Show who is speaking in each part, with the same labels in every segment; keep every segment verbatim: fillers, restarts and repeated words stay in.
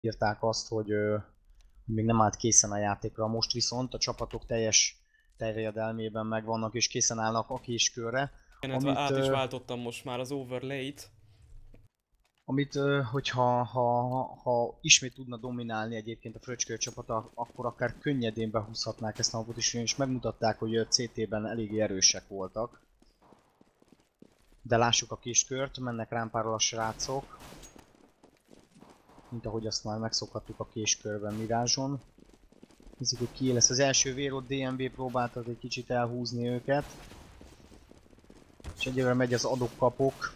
Speaker 1: írták azt, hogy ö, még nem állt készen a játékra. Most viszont a csapatok teljes terjedelmében megvannak és készen állnak a késkörre,
Speaker 2: Illetve
Speaker 1: amit,
Speaker 2: át is
Speaker 1: ö,
Speaker 2: váltottam most már az overlay-t.
Speaker 1: amit ö, hogyha ha, ha ismét tudna dominálni egyébként a Fröcskő csapata, akkor akár könnyedén behúzhatnák ezt a napot is, és megmutatták, hogy cé té-ben eléggé erősek voltak. De lássuk a kiskört, mennek rámpáról a srácok. Mint ahogy azt már megszokhattuk a késkörben Mirázson. Nézzük, hogy ki lesz az első vér, ott dé em vé próbáltak egy kicsit elhúzni őket. És egyébként megy az adok-kapok.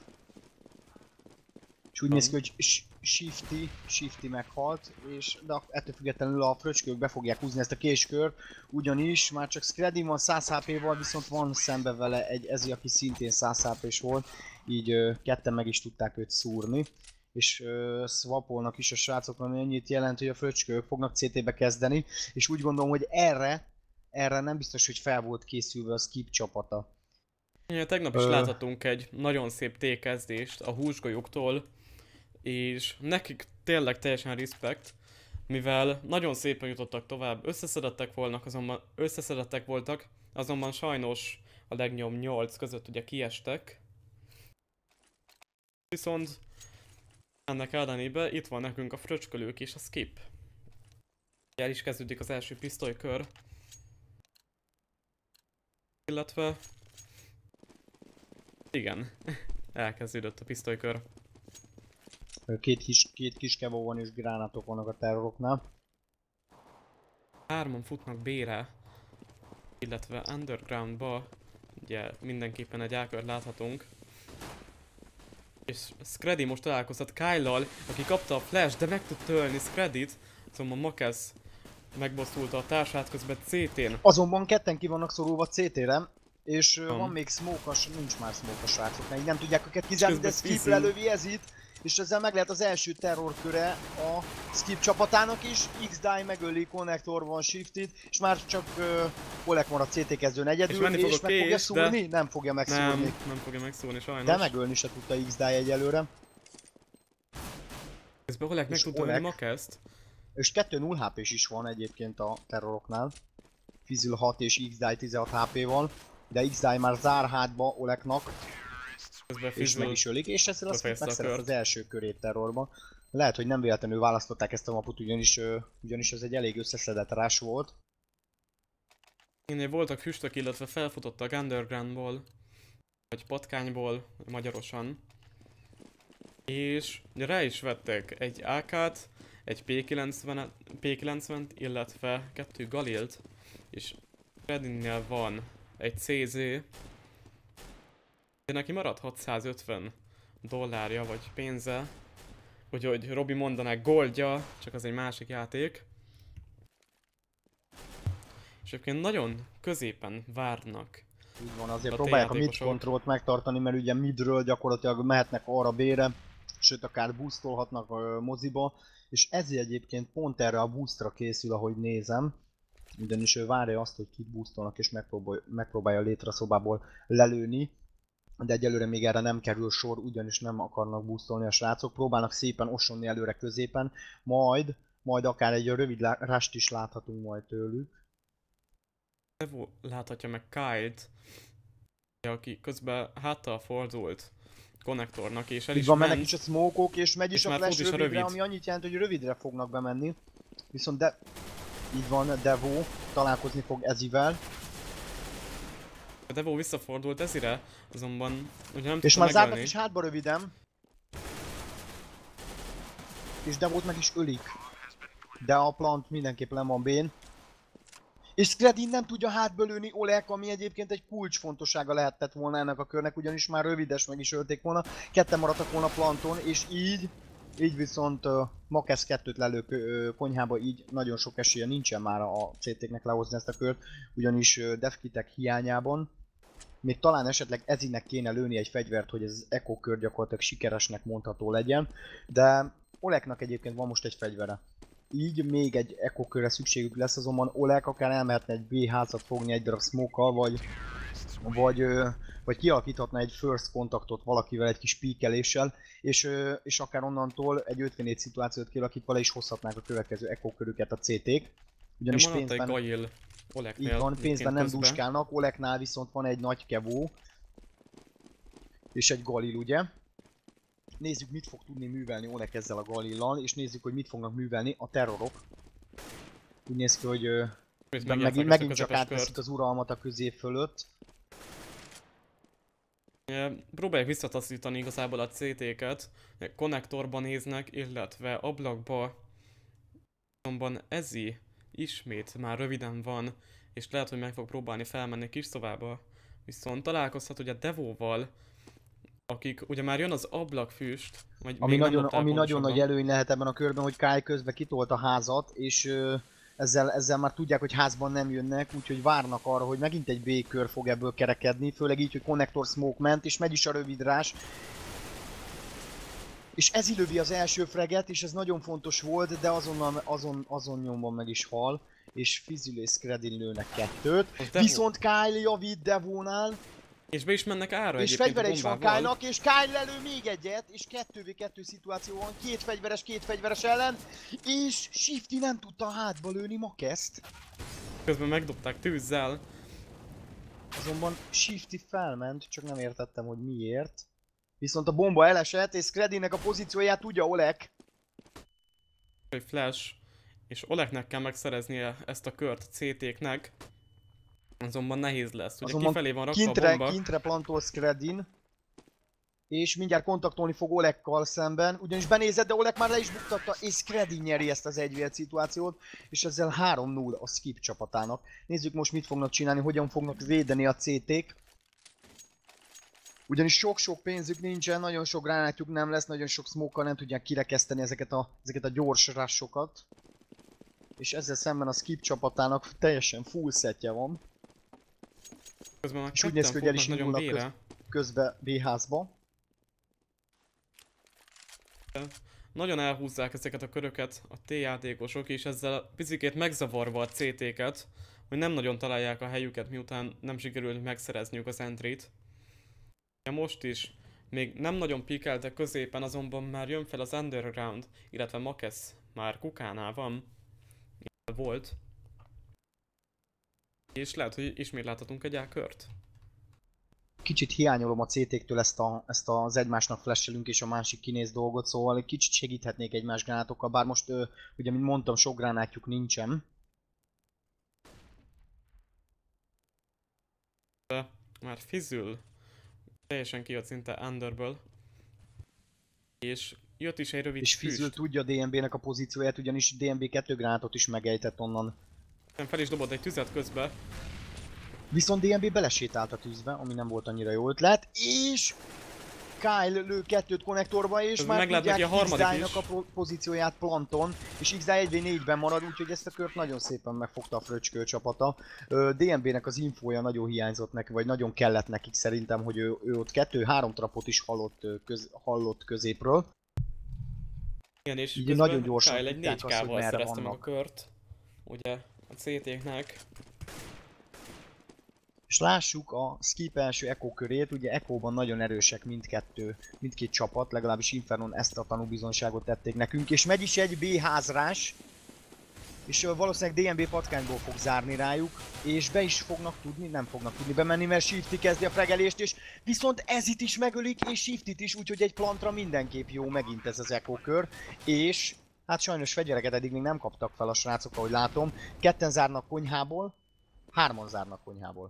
Speaker 1: És úgy néz ki, hogy Shifty, Shifty meghalt, és de ettől függetlenül a fröcskők be fogják húzni ezt a késkört, ugyanis már csak Screddy van száz há pé-val, viszont van szembe vele egy Ezi, aki szintén száz há pés volt, így ö, ketten meg is tudták őt szúrni. És ö, swapolnak is a srácok, ami annyit jelent, hogy a fröcskők fognak cé té-be kezdeni, és úgy gondolom, hogy erre, erre nem biztos, hogy fel volt készülve a Skip csapata.
Speaker 2: Ja, tegnap is
Speaker 1: Ö...
Speaker 2: láthatunk egy nagyon szép T-kezdést a húsgolyóktól, és nekik tényleg teljesen respekt, mivel nagyon szépen jutottak tovább, összeszedettek voltak, azonban összeszedettek voltak, azonban sajnos a legnyom nyolc között ugye kiestek. Viszont ennek ellenében itt van nekünk a fröcskölők és a skip. El is kezdődik az első pisztolykör. Illetve... igen, elkezdődött a pisztolykör.
Speaker 1: Két kis, két kis kevó van és gránátok vannak a terroroknál.
Speaker 2: Hárman futnak B-re, illetve undergroundba, ugye mindenképpen egy ákört láthatunk. És Screddy most találkozhat Kyle-lal, aki kapta a flash, de meg tud tölni Screddyt, szóval Makesz megbosszulta a társát közben cé té-n.
Speaker 1: Azonban ketten ki vannak szorulva cé té-re, és
Speaker 2: Um.
Speaker 1: van még smoke-as, nincs már smoke-as srácok, így nem tudják őket kizárni, de Skip
Speaker 2: Fizzing.
Speaker 1: lelövi Ezit, és ezzel meg lehet az első terrorköre a Skip csapatának is. X-Die megöli, Connector van, Shifted, és már csak uh, Olek marad cé té kezdőn egyedül,
Speaker 2: És
Speaker 1: és,
Speaker 2: menni
Speaker 1: és
Speaker 2: fog a
Speaker 1: meg fogja
Speaker 2: kés,
Speaker 1: szúrni?
Speaker 2: de...
Speaker 1: Nem fogja megszúrni.
Speaker 2: Nem, nem fogja megszúrni sajnos.
Speaker 1: De megölni se tudta X-Die egyelőre.
Speaker 2: Közben Olek meg
Speaker 1: És
Speaker 2: tudta ölni
Speaker 1: Olek-
Speaker 2: Makeszt.
Speaker 1: És kettő null há pés is van egyébként a terroroknál. Fizzle hat és X-Die tizenhat há pé-val, de X-Die már zár hátba Oleknak,
Speaker 2: Közben
Speaker 1: és meg
Speaker 2: Fizzle
Speaker 1: is ölik, és ezzel azt
Speaker 2: befejezte a
Speaker 1: megszeret
Speaker 2: kört.
Speaker 1: az első körét terrorba. Lehet, hogy nem véletlenül választották ezt a mapot, ugyanis, ö, ugyanis ez egy elég összeszedett rás volt.
Speaker 2: Ennél voltak füstök, illetve felfutottak undergroundból, vagy patkányból, magyarosan. És ugye rá is vettek egy á ká-t, egy pé kilencvenet, illetve kettő Galilt, és Freddynél van egy cé zé, de neki maradt hatszázötven dollárja vagy pénze, úgyhogy Robi mondaná goldja, csak az egy másik játék. És egyébként nagyon középen várnak.
Speaker 1: Így van, azért
Speaker 2: A
Speaker 1: próbálják a mid
Speaker 2: T-játékosok.
Speaker 1: kontrollt megtartani, mert ugye midről gyakorlatilag mehetnek arra B-re, sőt akár boostolhatnak a moziba, és ezért egyébként pont erre a boostra készül, ahogy nézem. Ugyanis ő várja azt, hogy kit boostolnak és megpróbálja, megpróbálja a létraszobából lelőni. De egyelőre még erre nem kerül sor, ugyanis nem akarnak boostolni a srácok. Próbálnak szépen osonni előre középen, majd, majd akár egy rövid rást is láthatunk majd tőlük.
Speaker 2: Evo láthatja meg Kyle-t, aki közben háttal fordult konnektornak, és el
Speaker 1: Így
Speaker 2: is
Speaker 1: van,
Speaker 2: ment.
Speaker 1: mennek is a smoke-ok, és megy is
Speaker 2: és
Speaker 1: a
Speaker 2: már
Speaker 1: flash
Speaker 2: fut is a
Speaker 1: rövidre,
Speaker 2: rövid.
Speaker 1: ami annyit jelent, hogy rövidre fognak bemenni. Viszont de... Így van, Devo találkozni fog Ezivel.
Speaker 2: A Devo visszafordult Ezire, azonban ugye nem
Speaker 1: És
Speaker 2: tudta
Speaker 1: már zárnak
Speaker 2: megölni.
Speaker 1: is hátba röviden. És Devót meg is ölik. De a plant mindenképp nem van bén. És Screddy nem tudja hátba lőni Olek, ami egyébként egy kulcsfontossága lehetett volna ennek a körnek, ugyanis már rövides meg is ölték volna. Ketten maradtak volna planton, és így, így viszont uh, Makesz kettőt lelő uh, konyhába, így nagyon sok esélye nincsen már a cé té-nek lehozni ezt a kört, ugyanis uh, devkitek hiányában. Még talán esetleg Ezinek kéne lőni egy fegyvert, hogy ez az Echo kör gyakorlatilag sikeresnek mondható legyen, de Oleknak egyébként van most egy fegyvere. Így még egy Echo körre szükségük lesz, azonban Olek akár elmehetne egy B házat fogni egy darab smoke-kal, vagy vagy, ö, vagy kialakíthatna egy first kontaktot valakivel egy kis píkeléssel, és, ö, és akár onnantól egy ötvennégy szituációt kialakítva le is hozhatnák a következő echo körüket a cé té-k. Ugyanis pénzben,
Speaker 2: Gail Oleknél,
Speaker 1: így van, pénzben nem
Speaker 2: közben.
Speaker 1: duskálnak, Oleknál viszont van egy nagy kevó, és egy Galil, ugye? Nézzük, mit fog tudni művelni Olek ezzel a Galillal, és nézzük, hogy mit fognak művelni a terrorok. Úgy néz ki, hogy ö, megint, megint csak átveszik az uralmat a közép fölött.
Speaker 2: Próbálják visszataszítani igazából a cé té-ket, konnektorban néznek, illetve ablakba. Azonban Ezi ismét már röviden van, és lehet, hogy meg fog próbálni felmenni kis szobába. Viszont találkozhat ugye Devóval, akik ugye már jön az ablakfüst, vagy
Speaker 1: ami nagyon, ami nagyon nagy előny lehet ebben a körben, hogy Kyle közben kitolt a házat, és ö, ezzel, ezzel már tudják, hogy házban nem jönnek, úgyhogy várnak arra, hogy megint egy B-kör fog ebből kerekedni, főleg így, hogy Connector Smoke ment, és megy is a rövidrás. És ez ilövi az első freget, és ez nagyon fontos volt, de azonnal, azon, azon nyomban meg is hal, és Fizil és Skredin lőnek kettőt. Viszont Kyle javít Devónál.
Speaker 2: És be is mennek ára
Speaker 1: és fegyvere is van Kyle-nak, és Kyle lelő még egyet, és kettő vé kettő szituáció van, két fegyveres, két fegyveres ellen, és Shifty nem tudta hátba lőni Makeszt.
Speaker 2: Közben megdobták tűzzel.
Speaker 1: Azonban Shifty felment, csak nem értettem, hogy miért. Viszont a bomba elesett, és Skredinnek a pozícióját tudja Olek.
Speaker 2: Egy flash, és Oleknek kell megszereznie ezt a kört cé té-knek. Azonban nehéz lesz, ugye
Speaker 1: azonban
Speaker 2: kifelé van rakva
Speaker 1: kintre,
Speaker 2: a bomba.
Speaker 1: Kintre plantol Skredin. És mindjárt kontaktolni fog Olekkal szemben, ugyanis benézett, de Olek már le is buktatta, és Skredin nyeri ezt az egy vé szituációt, és ezzel három null a Skip csapatának. Nézzük most mit fognak csinálni, hogyan fognak védeni a cé té-k. Ugyanis sok-sok pénzük nincsen, nagyon sok gránátjuk nem lesz, nagyon sok smoke-kal nem tudják kirekeszteni ezeket a, ezeket a gyors rushokat. És ezzel szemben a Skip csapatának teljesen full setje van.
Speaker 2: Közben
Speaker 1: és úgy néz ki, hogy el is indulnak köz, közbe B-házba.
Speaker 2: Nagyon elhúzzák ezeket a köröket a T-játékosok, és ezzel picikét megzavarva a cé té-ket, hogy nem nagyon találják a helyüket, miután nem sikerült megszerezniük az entryt. Most is még nem nagyon pikeltek középen, azonban már jön fel az underground, illetve Makes már kukánál van, volt. És lehet, hogy ismét láthatunk egy A-kört.
Speaker 1: Kicsit hiányolom a cé té-któl ezt, a, ezt az egymásnak flashelünk és a másik kinéz dolgot, szóval egy kicsit segíthetnék egymás gránátokkal, bár most ö, ugye, mint mondtam, sok gránátjuk nincsen.
Speaker 2: De már Fizül teljesen kijött szinte Underből. És jött is egy rövid
Speaker 1: És Fizül tudja dé em bé-nek a pozícióját, ugyanis dé em bé kettő gránátot is megejtett onnan.
Speaker 2: Fel is dobott egy tüzet közbe.
Speaker 1: Viszont dé em bé belesétált a tűzbe, ami nem volt annyira jó ötlet, és Kyle lő kettőt konnektorba, és ez már tudják X-Die-nak a pozícióját planton, és X-Die egy vé négyben marad, úgyhogy ezt a kört nagyon szépen megfogta a Fröcskő csapata. dé em bé-nek az infója nagyon hiányzott neki, vagy nagyon kellett nekik szerintem, hogy ő, ő ott kettő-három trapot is hallott, köz, hallott középről.
Speaker 2: Igen, és
Speaker 1: így nagyon gyorsan
Speaker 2: Kyle egy négy ká-val szerezte meg a kört, ugye a cé té-knek.
Speaker 1: És lássuk a Skip első Echo körét, ugye Echo-ban nagyon erősek mindkettő, mindkét csapat, legalábbis Infernon ezt a tanúbizonyságot tették nekünk, és megy is egy B-házrás, és valószínűleg dé em bé patkányból fog zárni rájuk, és be is fognak tudni, nem fognak tudni bemenni, mert Shifty kezdi a fregelést, és viszont Ezit is megölik, és Shifty-t is, úgyhogy egy plantra mindenképp jó megint ez az Echo kör, és hát sajnos fegyvereket eddig még nem kaptak fel a srácok, ahogy látom, ketten zárnak konyhából, hárman zárnak konyhából.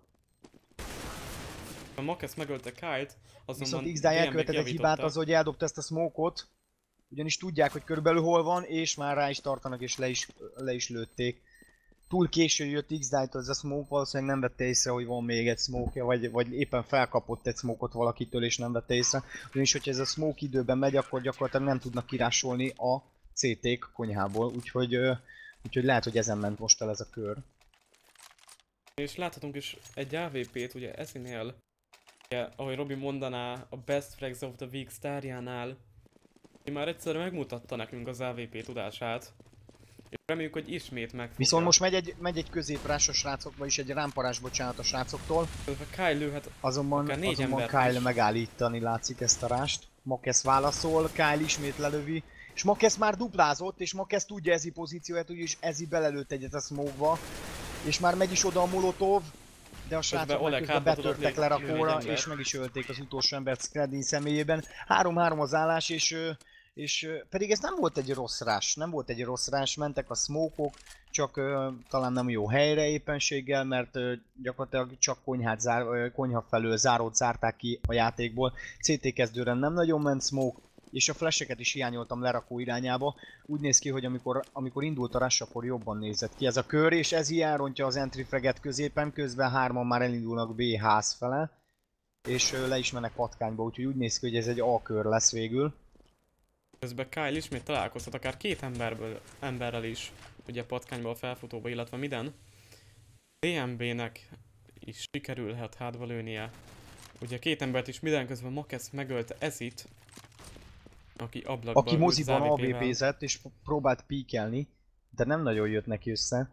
Speaker 2: A Makes megölte Kyle-t, azonban
Speaker 1: viszont X-Die elkövetett egy hibát az, hogy eldobta ezt a smoke-ot, ugyanis tudják, hogy körülbelül hol van, és már rá is tartanak, és le is, le is lőtték. Túl késő jött X-Die-től ez a smoke, valószínűleg nem vette észre, hogy van még egy smoke-ja, vagy, vagy éppen felkapott egy smoke-ot valakitől, és nem vette észre. Ugyanis, hogyha ez a smoke időben megy, akkor gyakorlatilag nem tudnak kirásolni a cé té-k konyhából, úgyhogy, úgyhogy lehet, hogy ezen ment most el ez a kör.
Speaker 2: És láthatunk is egy á vé pét, ugye Ezinél, ugye, ahogy Robi mondaná, a Best Frags of the Week sztárjánál, már egyszer megmutatta nekünk az á vé pé tudását. És reméljük, hogy ismét megfogja.
Speaker 1: Viszont most megy egy, megy egy középrás a srácok, vagyis egy rámparás, bocsánat, a srácoktól.
Speaker 2: Kyle lőhet
Speaker 1: Azonban,
Speaker 2: akár négy
Speaker 1: azonban
Speaker 2: embert
Speaker 1: Kyle
Speaker 2: is.
Speaker 1: megállítani látszik ezt a rást. Makesz válaszol, Kyle ismét lelövi. És Makesz már duplázott, és Makesz tudja Ezi pozícióját, úgyis Ezi belelőtt egyet a smoke-ba. És már megy is oda a molotov. De a srácok meg közben betörtek le rakóra, és meg is ölték az utolsó embert Skradin személyében. három-három az állás, és, és pedig ez nem volt egy rossz rás, nem volt egy rossz rás, mentek a smoke-ok, csak uh, talán nem jó helyre éppenséggel, mert uh, gyakorlatilag csak konyhát zár, uh, konyha felől zárót zárták ki a játékból. cé té kezdőre nem nagyon ment smoke, és a flasheket is hiányoltam lerakó irányába. Úgy néz ki, hogy amikor, amikor indult a rush, akkor jobban nézett ki ez a kör, és ez ilyen rontja az entry fraget középen, közben hárman már elindulnak B ház fele, és uh, le is mennek patkányba, úgyhogy úgy néz ki, hogy ez egy A kör lesz végül.
Speaker 2: Közben Kyle ismét találkozhat akár két emberből, emberrel is, ugye patkányba, a felfutóba, illetve minden. dé em bé-nek is sikerülhet hátba lőnie. Ugye két embert is mindenközben Makesz megölte Ezit, aki ablakban
Speaker 1: Aki moziban á vé
Speaker 2: vel.
Speaker 1: pé-zett és próbált píkelni, de nem nagyon jött neki össze.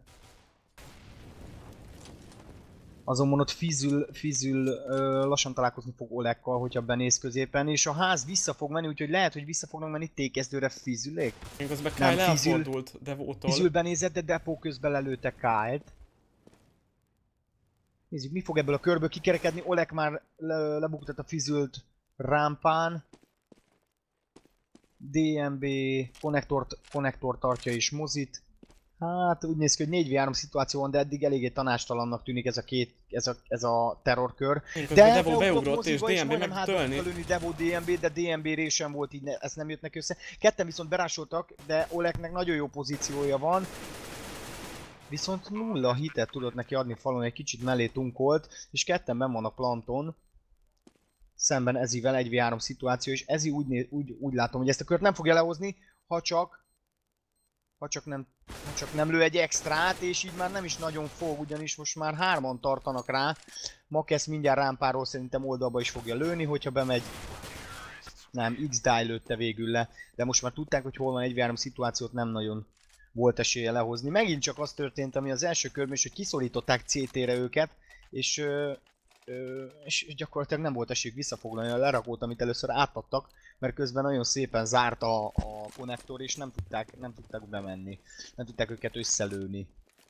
Speaker 1: Azonban ott Fizül, Fizül ö, lassan találkozni fog Olekkal, hogyha benéz középen, és a ház vissza fog menni, úgyhogy lehet, hogy vissza fognak menni tékezdőre Fizülék.
Speaker 2: Én közben Kyle elfordult Devótól.
Speaker 1: Fizül benézett, de Depó közben lelőtte Kyle-t. Nézzük, mi fog ebből a körből kikerekedni. Olek már le, lebuktat a Fizült rámpán. dé em bé konnektort, konnektor tartja is mozit. Hát úgy néz ki, hogy négy vé három szituáció van, de eddig eléggé tanástalannak tűnik ez a két, ez a, ez a terrorkör.
Speaker 2: De Devo beugrott és dé em bé meg tölni.
Speaker 1: Devo dé em bé, de dé em bé résen volt, így ne, ez nem jött neki össze. Ketten viszont berásoltak, de Oleknek nagyon jó pozíciója van. Viszont nulla hitet tudott neki adni falon, egy kicsit mellé tunkolt, és ketten benn van a planton. Szemben Ezivel egy vé három szituáció, és Ezi úgy, néz, úgy, úgy látom, hogy ezt a kört nem fogja lehozni, ha csak Ha csak, nem, ha csak nem lő egy extrát, és így már nem is nagyon fog, ugyanis most már hárman tartanak rá. Makesz mindjárt rámpáról szerintem oldalba is fogja lőni, hogyha bemegy. Nem, X-Die lőtte végül le, de most már tudták, hogy hol van egy vé három szituációt, nem nagyon volt esélye lehozni. Megint csak az történt, ami az első körben is, hogy kiszorították cé té-re őket, és, ö, ö, és gyakorlatilag nem volt esélyük visszafoglalni a lerakót, amit először átadtak, mert közben nagyon szépen zárt a, a konnektor, és nem tudták, nem tudták bemenni. Nem tudták őket összelőni.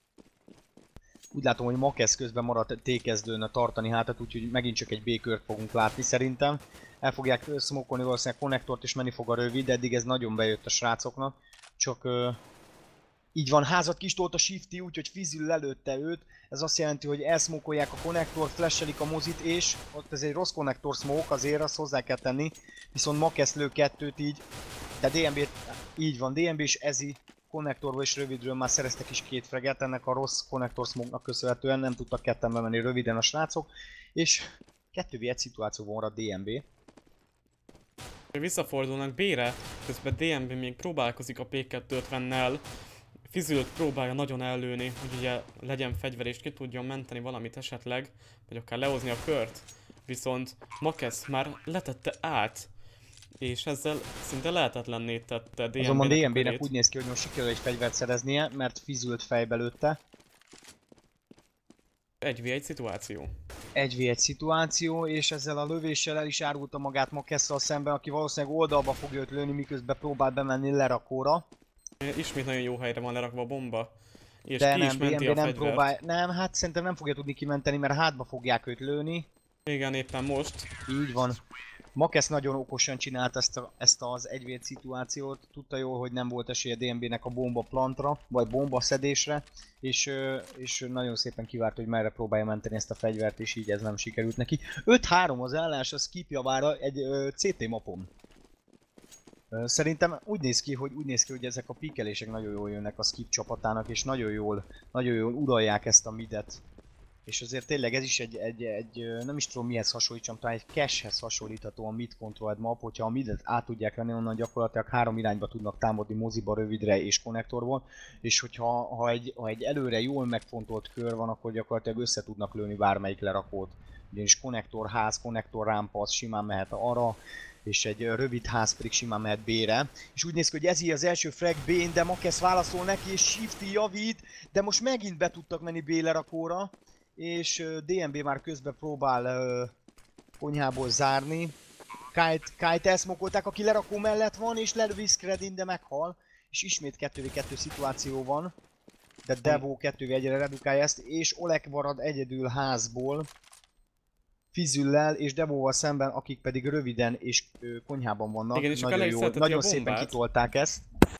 Speaker 1: Úgy látom, hogy Makesz közben maradt T-kezdőn tartani hátat, úgyhogy megint csak egy B-kört fogunk látni szerintem. El fogják smokolni valószínűleg konnektort, és menni fog a rövid, de eddig ez nagyon bejött a srácoknak. Csak ö, így van, házat kistolt a Shifty, úgyhogy Fizül lelőtte őt. Ez azt jelenti, hogy elsmokolják a konnektort, flashelik a mozit, és ott ez egy rossz konnektor smoke, azért azt hozzá kell tenni. Viszont Makesz lő kettőt így, de dé em bé, így van, dé em bé és Ezi konnektorba és rövidről már szereztek is két freget, ennek a rossz konnektor smoke-nak köszönhetően nem tudtak ketten bemenni röviden a srácok, és kettő vé egy szituációban maradt dé em bé.
Speaker 2: Visszafordulnak B-re, közben dé em bé még próbálkozik a P kettőszázötvennel. Fizült próbálja nagyon ellőni, hogy ugye legyen fegyver és ki tudjon menteni valamit esetleg, vagy akár lehozni a kört. Viszont Makesz már letette át, és ezzel szinte lehetetlenné tette dé em bé-nek.
Speaker 1: Azonban dé em bé-nek úgy néz ki, hogy most sikerül egy fegyvert szereznie, mert Fizült fejbe lőtte.
Speaker 2: egy vé egy szituáció.
Speaker 1: egy vé egy szituáció, és ezzel a lövéssel el is árulta magát Makesszal szemben, aki valószínűleg oldalba fogja őt lőni, miközben próbál bemenni lerakóra.
Speaker 2: Ismét nagyon jó helyre van lerakva a bomba. És
Speaker 1: de
Speaker 2: ki
Speaker 1: nem,
Speaker 2: is menti
Speaker 1: dé em bé
Speaker 2: a
Speaker 1: nem
Speaker 2: fegyvert.
Speaker 1: próbál, nem, hát szerintem nem fogja tudni kimenteni, mert hátba fogják őt lőni.
Speaker 2: Igen, éppen most.
Speaker 1: Így van. Makesz nagyon okosan csinált ezt, a, ezt az egy vé egy szituációt, tudta jól, hogy nem volt esélye dé em bé-nek a bomba plantra, vagy bomba szedésre, és, és nagyon szépen kivárt, hogy merre próbálja menteni ezt a fegyvert, és így ez nem sikerült neki. öt három az állás a Skip javára egy cé té mapon. Szerintem úgy néz ki, hogy úgy néz ki, hogy ezek a pikelések nagyon jól jönnek a Skip csapatának, és nagyon jól, nagyon jól uralják ezt a midet. És azért tényleg ez is egy, egy, egy nem is tudom mihez hasonlítsam, talán egy cache-hez hasonlítható a mid controlled map, hogyha a midet át tudják venni, onnan gyakorlatilag három irányba tudnak támadni, moziba, rövidre és konnektorból, és hogyha ha egy, ha egy előre jól megfontolt kör van, akkor gyakorlatilag össze tudnak lőni bármelyik lerakót. Ugyanis konnektor ház, konnektor rámpa, az simán mehet arra, és egy rövid ház pedig simán mehet B-re. És úgy néz ki, hogy ez így az első frag B-n, de Makesz válaszol neki, és Shifty javít, de most megint be tudtak menni B-lerakóra, és dé em bé már közben próbál uh, konyhából zárni. Kite, Kite elszmokolták, aki lerakó mellett van, és lelövi Skredin, de meghal. És ismét kettő v kettő szituáció van. De Devo kettő v egyre redukálja ezt, és Oleg marad egyedül házból. Fizüllel és Devóval szemben, akik pedig röviden és ö, konyhában vannak.
Speaker 2: Igen, és
Speaker 1: nagyon jó, nagyon szépen kitolták ezt.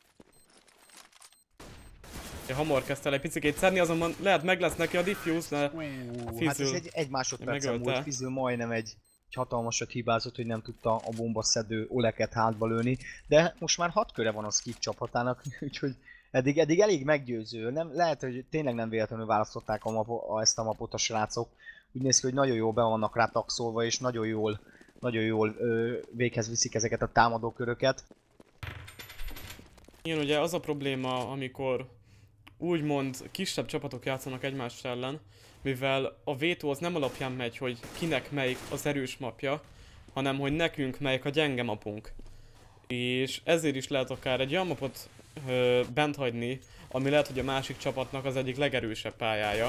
Speaker 2: Ja, hamar kezdte el egy picikét szedni, azonban lehet meg lesz neki a diffuse, de
Speaker 1: uh, hát ez egy, egy másodpercen volt, Fizül majdnem egy, egy hatalmasat hibázott, hogy nem tudta a bombaszedő Oleket hátba lőni. De most már hat köre van a Skip csapatának, úgyhogy eddig, eddig elég meggyőző. Nem, lehet, hogy tényleg nem véletlenül választották a mapo, a, ezt a mapot a srácok. Úgy néz ki, hogy nagyon jól be vannak rá taxolva, és nagyon jól, nagyon jól ö, véghez viszik ezeket a támadóköröket.
Speaker 2: Igen, ugye az a probléma, amikor úgymond kisebb csapatok játszanak egymás ellen, mivel a vétó az nem alapján megy, hogy kinek melyik az erős mapja, hanem hogy nekünk melyik a gyenge mapunk. És ezért is lehet akár egy olyan mapot ö, bent hagyni, ami lehet, hogy a másik csapatnak az egyik legerősebb pályája.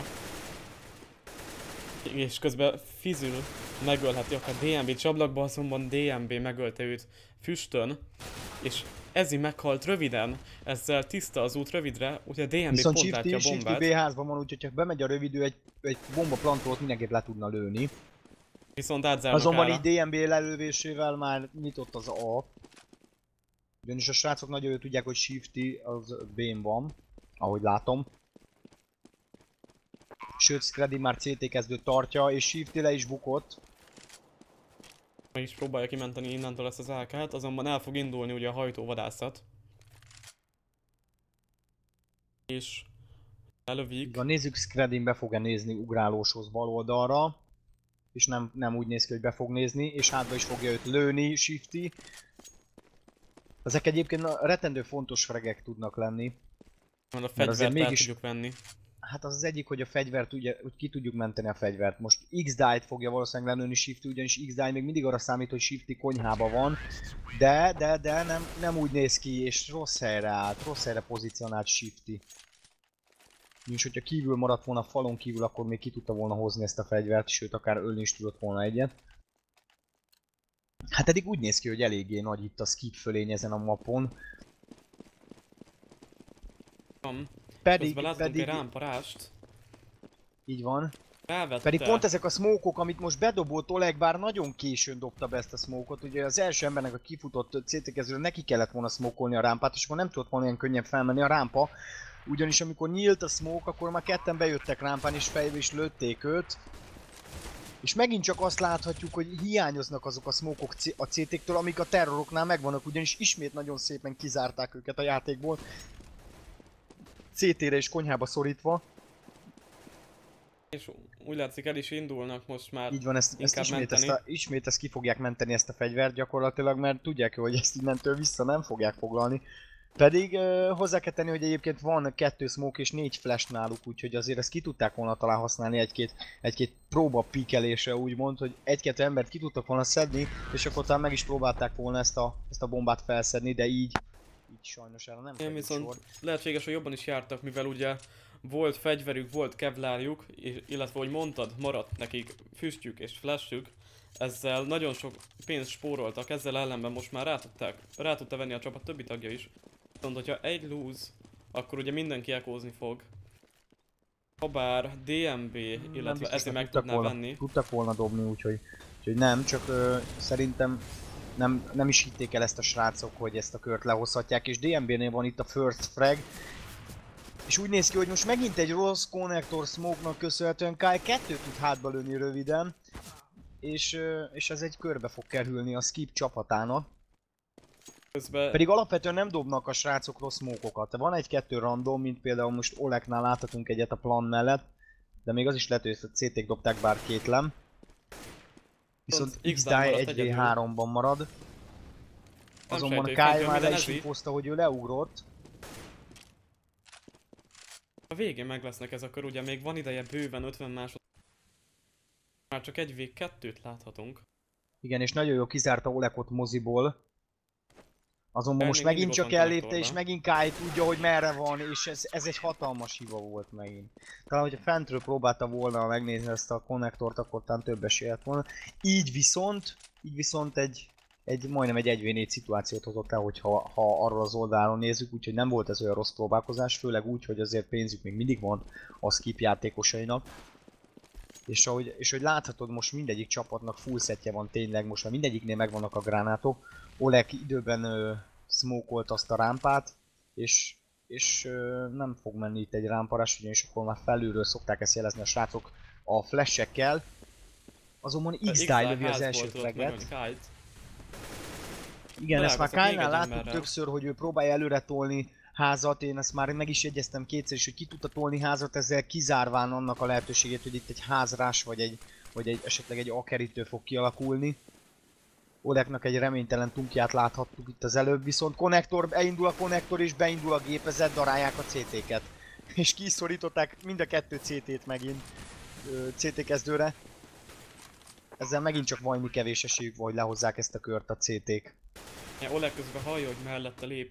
Speaker 2: És közben Fizül megölheti akár dé em bé csablakba, azonban dé em bé megölte őt füstön, és Ezi meghalt röviden, ezzel tiszta az út rövidre, úgyhogy dé em bé
Speaker 1: viszont
Speaker 2: pont látja a
Speaker 1: Shifty,
Speaker 2: bombát.
Speaker 1: Shifty B-házban van, úgyhogy ha bemegy a rövidő, egy, egy bomba plantolt mindenképp le tudna lőni.
Speaker 2: Viszont átzárnak
Speaker 1: azonban
Speaker 2: ára.
Speaker 1: így dé em bé lelővésével már nyitott az A. Ugyanis a srácok nagyon jól tudják, hogy Shifty az B-n van, ahogy látom. Sőt, Skredin már cé té kezdő tartja, és Shifty le is bukott.
Speaker 2: Meg is próbálja kimenteni innentől ezt az á kát, azonban el fog indulni ugye a hajtóvadászat. És lelövik.
Speaker 1: Van, nézzük, Skredin be fog-e nézni ugrálóshoz bal oldalra. És nem, nem úgy néz ki, hogy be fog nézni, és hátba is fogja őt lőni, Shifty. Ezek egyébként rettentő fontos fregek tudnak lenni.
Speaker 2: A fegyvert el mégis... tudjuk venni.
Speaker 1: Hát az az egyik, hogy a fegyvert ugye, hogy ki tudjuk menteni a fegyvert. Most X-Die-t fogja valószínűleg lelőni Shifty, ugyanis X-Die még mindig arra számít, hogy Shifty konyhában van. De, de, de nem, nem úgy néz ki, és rossz helyre állt, rossz helyre pozícionált Shifty. És hogyha kívül maradt volna a falon kívül, akkor még ki tudta volna hozni ezt a fegyvert, sőt akár ölni is tudott volna egyet. Hát eddig úgy néz ki, hogy eléggé nagy itt a skip fölény ezen a mapon.
Speaker 2: Van.
Speaker 1: Pedig,
Speaker 2: pedig...
Speaker 1: pedig...
Speaker 2: egy rámparást.
Speaker 1: Így van.
Speaker 2: Rávette.
Speaker 1: Pedig pont ezek a smoke-ok, amit most bedobott Oleg, bár nagyon későn dobta be ezt a smoke-ot. Ugye az első embernek a kifutott cé té kezdőről neki kellett volna smokolni a rámpát, és akkor nem tudott volna ilyen könnyen felmenni a rámpa. Ugyanis amikor nyílt a smoke, akkor már ketten bejöttek rámpán, és fejbe is lőtték őt. És megint csak azt láthatjuk, hogy hiányoznak azok a smoke-ok a cé té-któl, amik a terroroknál megvannak, ugyanis ismét nagyon szépen kizárták őket a játékból. cé té-re és konyhába szorítva.
Speaker 2: És úgy látszik, el is indulnak most már.
Speaker 1: Így van, ezt, ezt ismét, ezt a, ismét ezt ki fogják menteni, ezt a fegyvert gyakorlatilag, mert tudják, hogy ezt innentől vissza nem fogják foglalni. Pedig uh, hozzá kell tenni, hogy egyébként van kettő smoke és négy flash náluk, úgyhogy azért ezt ki tudták volna talán használni egy-két egy-két próba píkelésre, úgymond, hogy egy-kettő embert ki tudtak volna szedni, és akkor talán meg is próbálták volna ezt a, ezt a bombát felszedni, de így, így sajnos erre nem
Speaker 2: kerül viszont
Speaker 1: sor.
Speaker 2: Lehetséges, hogy jobban is jártak, mivel ugye volt fegyverük, volt kevlárjuk, illetve, hogy mondtad, maradt nekik füstjük és flashjük, ezzel nagyon sok pénzt spóroltak, ezzel ellenben most már rá, tudták, rá tudta venni a csapat többi tagja is. Viszont, hogyha egy lose, akkor ugye mindenki ekózni fog. Habár dé em bé, illetve ezért meg tudná
Speaker 1: volna,
Speaker 2: venni.
Speaker 1: Tudtak volna dobni, úgyhogy, úgyhogy nem, csak ö, szerintem nem, nem is hitték el ezt a srácok, hogy ezt a kört lehozhatják, és dé em bé-nél van itt a first frag. És úgy néz ki, hogy most megint egy rossz connector smoke-nak köszönhetően Kai kettőt tud hátba lőni röviden. És, és ez egy körbe fog kerülni a skip csapatának.
Speaker 2: Közben...
Speaker 1: Pedig alapvetően nem dobnak a srácok rossz smoke-okat. Van egy-kettő random, mint például most Olegnál láthatunk egyet a plan mellett. De még az is lehet, hogy ezt a cé té-k dobták, bár kétlem. Viszont X-Die egy vé háromban marad. Azonban Kai már le is infózta, hogy ő leugrott.
Speaker 2: A végén meg lesznek ez a kör, ugye még van ideje bőven ötven másodperc. Már csak egy vé kettőt láthatunk.
Speaker 1: Igen, és nagyon jó kizárta Olekot moziból. Azonban most
Speaker 2: Még mindig
Speaker 1: megint
Speaker 2: ott
Speaker 1: csak
Speaker 2: van
Speaker 1: ellépte, és
Speaker 2: konnektorban.
Speaker 1: megint Kai tudja, hogy merre van, és ez, ez egy hatalmas hiba volt megint. Talán, hogyha fentről próbálta volna megnézni ezt a konnektort, akkor talán több esélye lett volna. Így viszont, így viszont egy, egy majdnem egy egy vé négy szituációt hozott el, hogyha ha arról az oldalon nézzük, úgyhogy nem volt ez olyan rossz próbálkozás, főleg úgy, hogy azért pénzük még mindig van a skip játékosainak. És ahogy, és hogy láthatod, most mindegyik csapatnak full setje van tényleg, most már mindegyiknél megvannak a gránátok. Oleg időben ö, smokolt azt a rámpát, és, és ö, nem fog menni itt egy rámparás, ugyanis akkor már felülről szokták ezt jelezni a srácok a flash-ekkel. Azonban X-Die lövi az első fraget. Igen, ezt már Kyle-nál láttuk többször, hogy ő próbálja előre tolni házat, én ezt már meg is jegyeztem kétszer is, hogy ki tudta tolni házat, ezzel kizárván annak a lehetőségét, hogy itt egy házrás vagy egy, vagy egy esetleg egy akerítő fog kialakulni. Olegnak egy reménytelen tunkját láthattuk itt az előbb, viszont konnektor, beindul a konnektor és beindul a gépezet, darálják a cé té-ket. És kiszorították mind a kettő cé té-t megint cé té kezdőre. Ezzel megint csak valami kevés esélyük van, hogy lehozzák ezt a kört a cé té-k.
Speaker 2: Ja, Oleg közben hallja, hogy mellette lép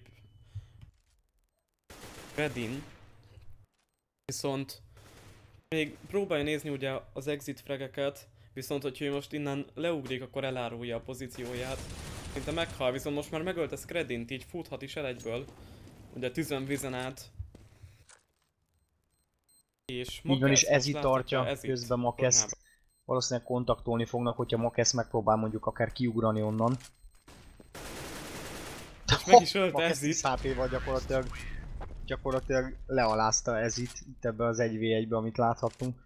Speaker 2: Redin. Viszont még próbálja nézni ugye az exit frageket, viszont hogyha ő most innen leugrik, akkor elárulja a pozícióját. Szinte meghal, viszont most már megölte Skredint, így futhat is el egyből. Ugye tüzön vizen át. És
Speaker 1: így van, és Ezi tartja
Speaker 2: Ezit
Speaker 1: közben Makeszt. Valószínűleg kontaktolni fognak, hogyha Makesz megpróbál mondjuk akár kiugrani onnan.
Speaker 2: És meg is ölte
Speaker 1: Makesz
Speaker 2: Ezit.
Speaker 1: tíz há pé-val gyakorlatilag, gyakorlatilag lealázta Ezit itt ebbe az egy vé egybe, amit láthattunk.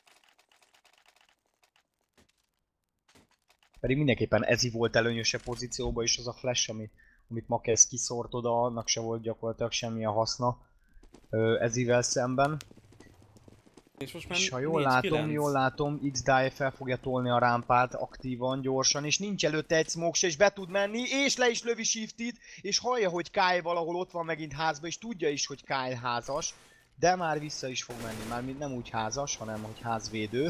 Speaker 1: Pedig mindenképpen Ezi volt előnyösebb pozícióban, és az a flash, ami, amit Makesz kiszórt oda, annak se volt gyakorlatilag semmilyen haszna Ezivel szemben.
Speaker 2: És, most már
Speaker 1: és ha jól látom,
Speaker 2: kilenc.
Speaker 1: jól látom, X-Die fel fogja tolni a rámpát aktívan, gyorsan, és nincs előtte egy smoke se, és be tud menni, és le is lövi Shiftit, és hallja, hogy Kyle valahol ott van megint házba, és tudja is, hogy Kyle házas, de már vissza is fog menni, már nem úgy házas, hanem hogy házvédő.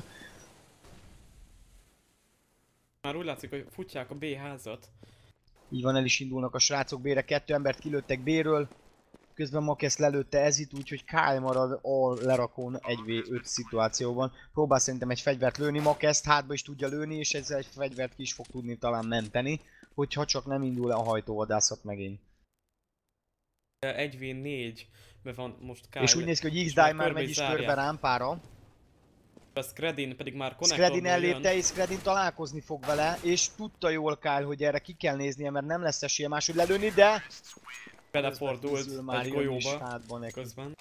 Speaker 2: Már úgy látszik, hogy futják a B házat.
Speaker 1: Így van, el is indulnak a srácok B-re, kettő embert kilőttek B-ről. Közben Makesz lelőtte Ezit, úgyhogy Kyle marad a lerakón egy vé öt szituációban. Próbál szerintem egy fegyvert lőni, Makeszt hátba is tudja lőni, és ezzel egy fegyvert ki is fog tudni talán menteni, hogyha csak nem indul le a hajtóvadászat megint.
Speaker 2: egy vé négyben van most Kyle.
Speaker 1: És úgy néz ki, hogy X-Die már megy is körbe rámpára.
Speaker 2: A Skredin pedig már konnektorban
Speaker 1: Skredin ellépte, és Skredin találkozni fog vele, és tudta jól Kyle, hogy erre ki kell néznie, mert nem lesz esélye máshogy lelőni, de...
Speaker 2: belefordult egy golyóba közben.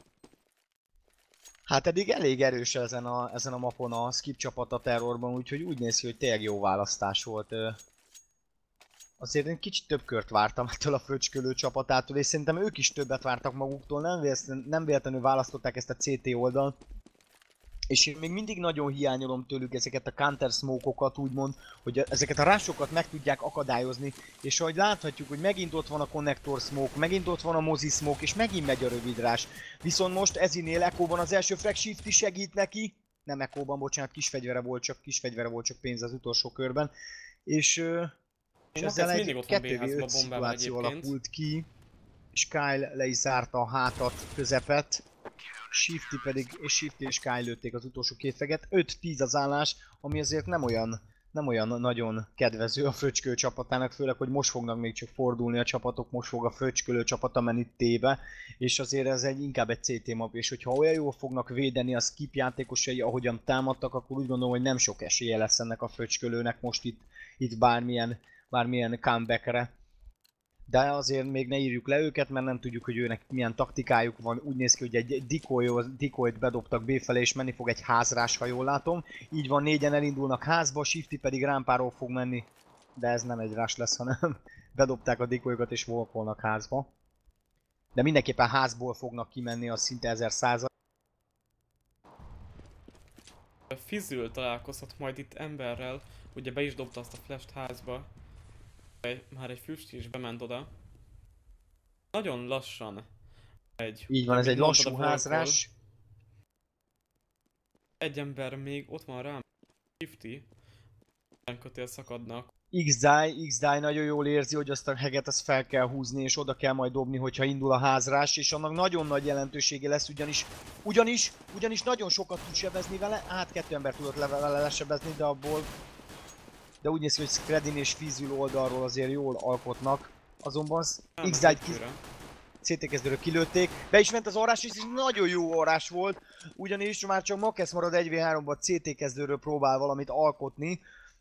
Speaker 1: Hát eddig elég erős ezen a, ezen a mapon a skip csapat a terrorban, úgyhogy úgy néz ki, hogy tényleg jó választás volt. Azért én kicsit több kört vártam ettől a fröcskölő csapatától, és szerintem ők is többet vártak maguktól, nem véletlenül, nem véletlenül választották ezt a cé té oldalt. És én még mindig nagyon hiányolom tőlük ezeket a counter smoke-okat, úgymond, hogy ezeket a rásokat meg tudják akadályozni. És ahogy láthatjuk, hogy megint ott van a connector smoke, megint ott van a mozi smoke, és megint megy a rövid rás. Viszont most Ezinél Echo-ban az első frag, Shifty segít neki. Nem Echo-ban, bocsánat, kis fegyvere volt, csak kis fegyvere volt, csak pénz az utolsó körben. És, és ezzel egy kettő vé öt szituáció alakult ki. És Kyle le is zárta a hátat, közepet. Shifty pedig, és Shifty és Kyle lőtték az utolsó két feget. öt tíz az állás, ami azért nem olyan, nem olyan nagyon kedvező a fröcskölő csapatának, főleg, hogy most fognak még csak fordulni a csapatok, most fog a fröcskölő csapata menni tébe, és azért ez egy, inkább egy cé té map, és hogyha olyan jól fognak védeni a skip játékosai, ahogyan támadtak, akkor úgy gondolom, hogy nem sok esélye lesz ennek a fröcskölőnek most itt, itt bármilyen, bármilyen comebackre. De azért még ne írjuk le őket, mert nem tudjuk, hogy őnek milyen taktikájuk van. Úgy néz ki, hogy egy decoy-t bedobtak B felé, és menni fog egy házrás, ha jól látom. Így van, négyen elindulnak házba, Shifty pedig rámpáról fog menni. De ez nem egy rás lesz, hanem bedobták a decoy-okat és walkolnak házba. De mindenképpen házból fognak kimenni, az szinte ezer százalék.
Speaker 2: Fizzül találkozhat majd itt emberrel, ugye be is dobta azt a flash-t házba. Már egy füst is bement oda. Nagyon lassan egy.
Speaker 1: Így van, ez egy lassú házrás.
Speaker 2: Egy ember még ott van rám. Shifty. kötél szakadnak.
Speaker 1: X-Die, X-Die nagyon jól érzi, hogy azt a heget azt fel kell húzni, és oda kell majd dobni, hogyha indul a házrás, és annak nagyon nagy jelentősége lesz, ugyanis, ugyanis, ugyanis nagyon sokat tud sebezni vele, hát kettő ember tudott le vele lesebezni, de abból, de úgy néz ki, hogy Skredin és Fizül oldalról azért jól alkotnak, azonban X-Die cé té kezdőről kilőtték, be is ment az orrás, és nagyon jó orrás volt, ugyanis már csak Makesz marad egy vé háromban cé té kezdőről próbál valamit alkotni.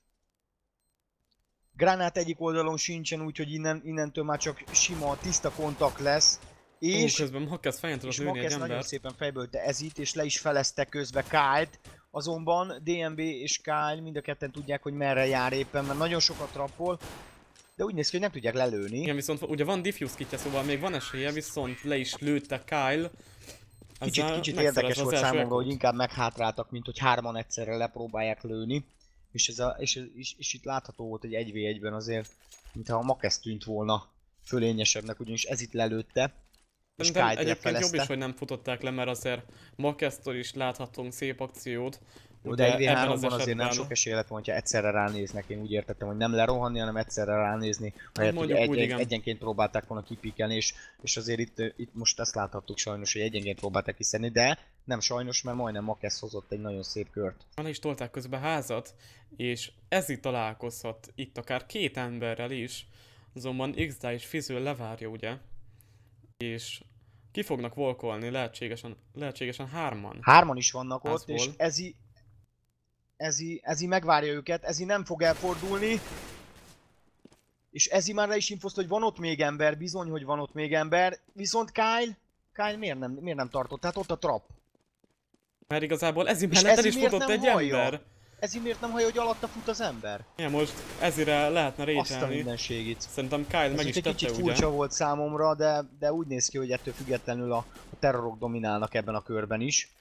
Speaker 1: Granát egyik oldalon sincsen, úgyhogy innen, innentől már csak sima, tiszta kontakt lesz. És,
Speaker 2: Ó, közben Makesz fején tudott lőni egy
Speaker 1: nagyon
Speaker 2: embert.
Speaker 1: szépen fejbölte Ezit, és le is felezte közbe Kyle-t. Azonban dé em bé és Kyle mind a ketten tudják, hogy merre jár éppen, mert nagyon sokat trappol. De úgy néz ki, hogy nem tudják lelőni.
Speaker 2: Igen, viszont ugye van diffuse kitje, szóval még van esélye, viszont le is lőtte Kyle.
Speaker 1: Kicsit, kicsit érdekes volt számomra, hogy inkább meghátráltak, mint hogy hárman egyszerre lepróbálják lőni. És, ez a, és, és, és itt látható volt, hogy egy vé egyben azért, mintha a Makesz tűnt volna fölényesebbnek, ugyanis ez itt lelőtte. És
Speaker 2: Szerintem
Speaker 1: Kyle-t
Speaker 2: egyébként
Speaker 1: lefelezte.
Speaker 2: jobb is, hogy nem futották le, mert azért Makesztől is láthatunk szép akciót.
Speaker 1: Jó, de egy vé háromban azért
Speaker 2: esetben...
Speaker 1: nem sok esély lett volna, ha egyszerre ránéznek. Én úgy értettem, hogy nem lerohanni, hanem egyszerre ránézni. Mert hogy egy, egy, egyenként próbálták volna kipikelni, és, és azért itt, itt most ezt láthattuk sajnos, hogy egyenként próbálták kiszedni, de nem sajnos, mert majdnem Makesz hozott egy nagyon szép kört.
Speaker 2: Le is tolták közben házat, és ez itt találkozhat itt akár két emberrel is, azonban X-Die és Fizül levárja, ugye? És ki fognak volkolni, lehetségesen, lehetségesen hárman.
Speaker 1: Hárman is vannak ott,
Speaker 2: Házból.
Speaker 1: és Ezi, Ezi, Ezi megvárja őket, Ezi nem fog elfordulni. És Ezi már le is infozta, hogy van ott még ember, bizony, hogy van ott még ember. Viszont Kyle, Kyle miért nem, miért nem tartott? Tehát ott a trap.
Speaker 2: Mert igazából Ezi mellett el is futott egy
Speaker 1: hallja?
Speaker 2: ember.
Speaker 1: Ezi miért nem hallja, hogy alatta fut az ember?
Speaker 2: Ja, most Ezire lehetne
Speaker 1: Azt a
Speaker 2: rételni.
Speaker 1: mindenségit.
Speaker 2: Szerintem Kyle
Speaker 1: Ez
Speaker 2: meg is
Speaker 1: egy
Speaker 2: tette,
Speaker 1: kicsit
Speaker 2: ugye?
Speaker 1: furcsa volt számomra, de, de úgy néz ki, hogy ettől függetlenül a, a terrorok dominálnak ebben a körben is.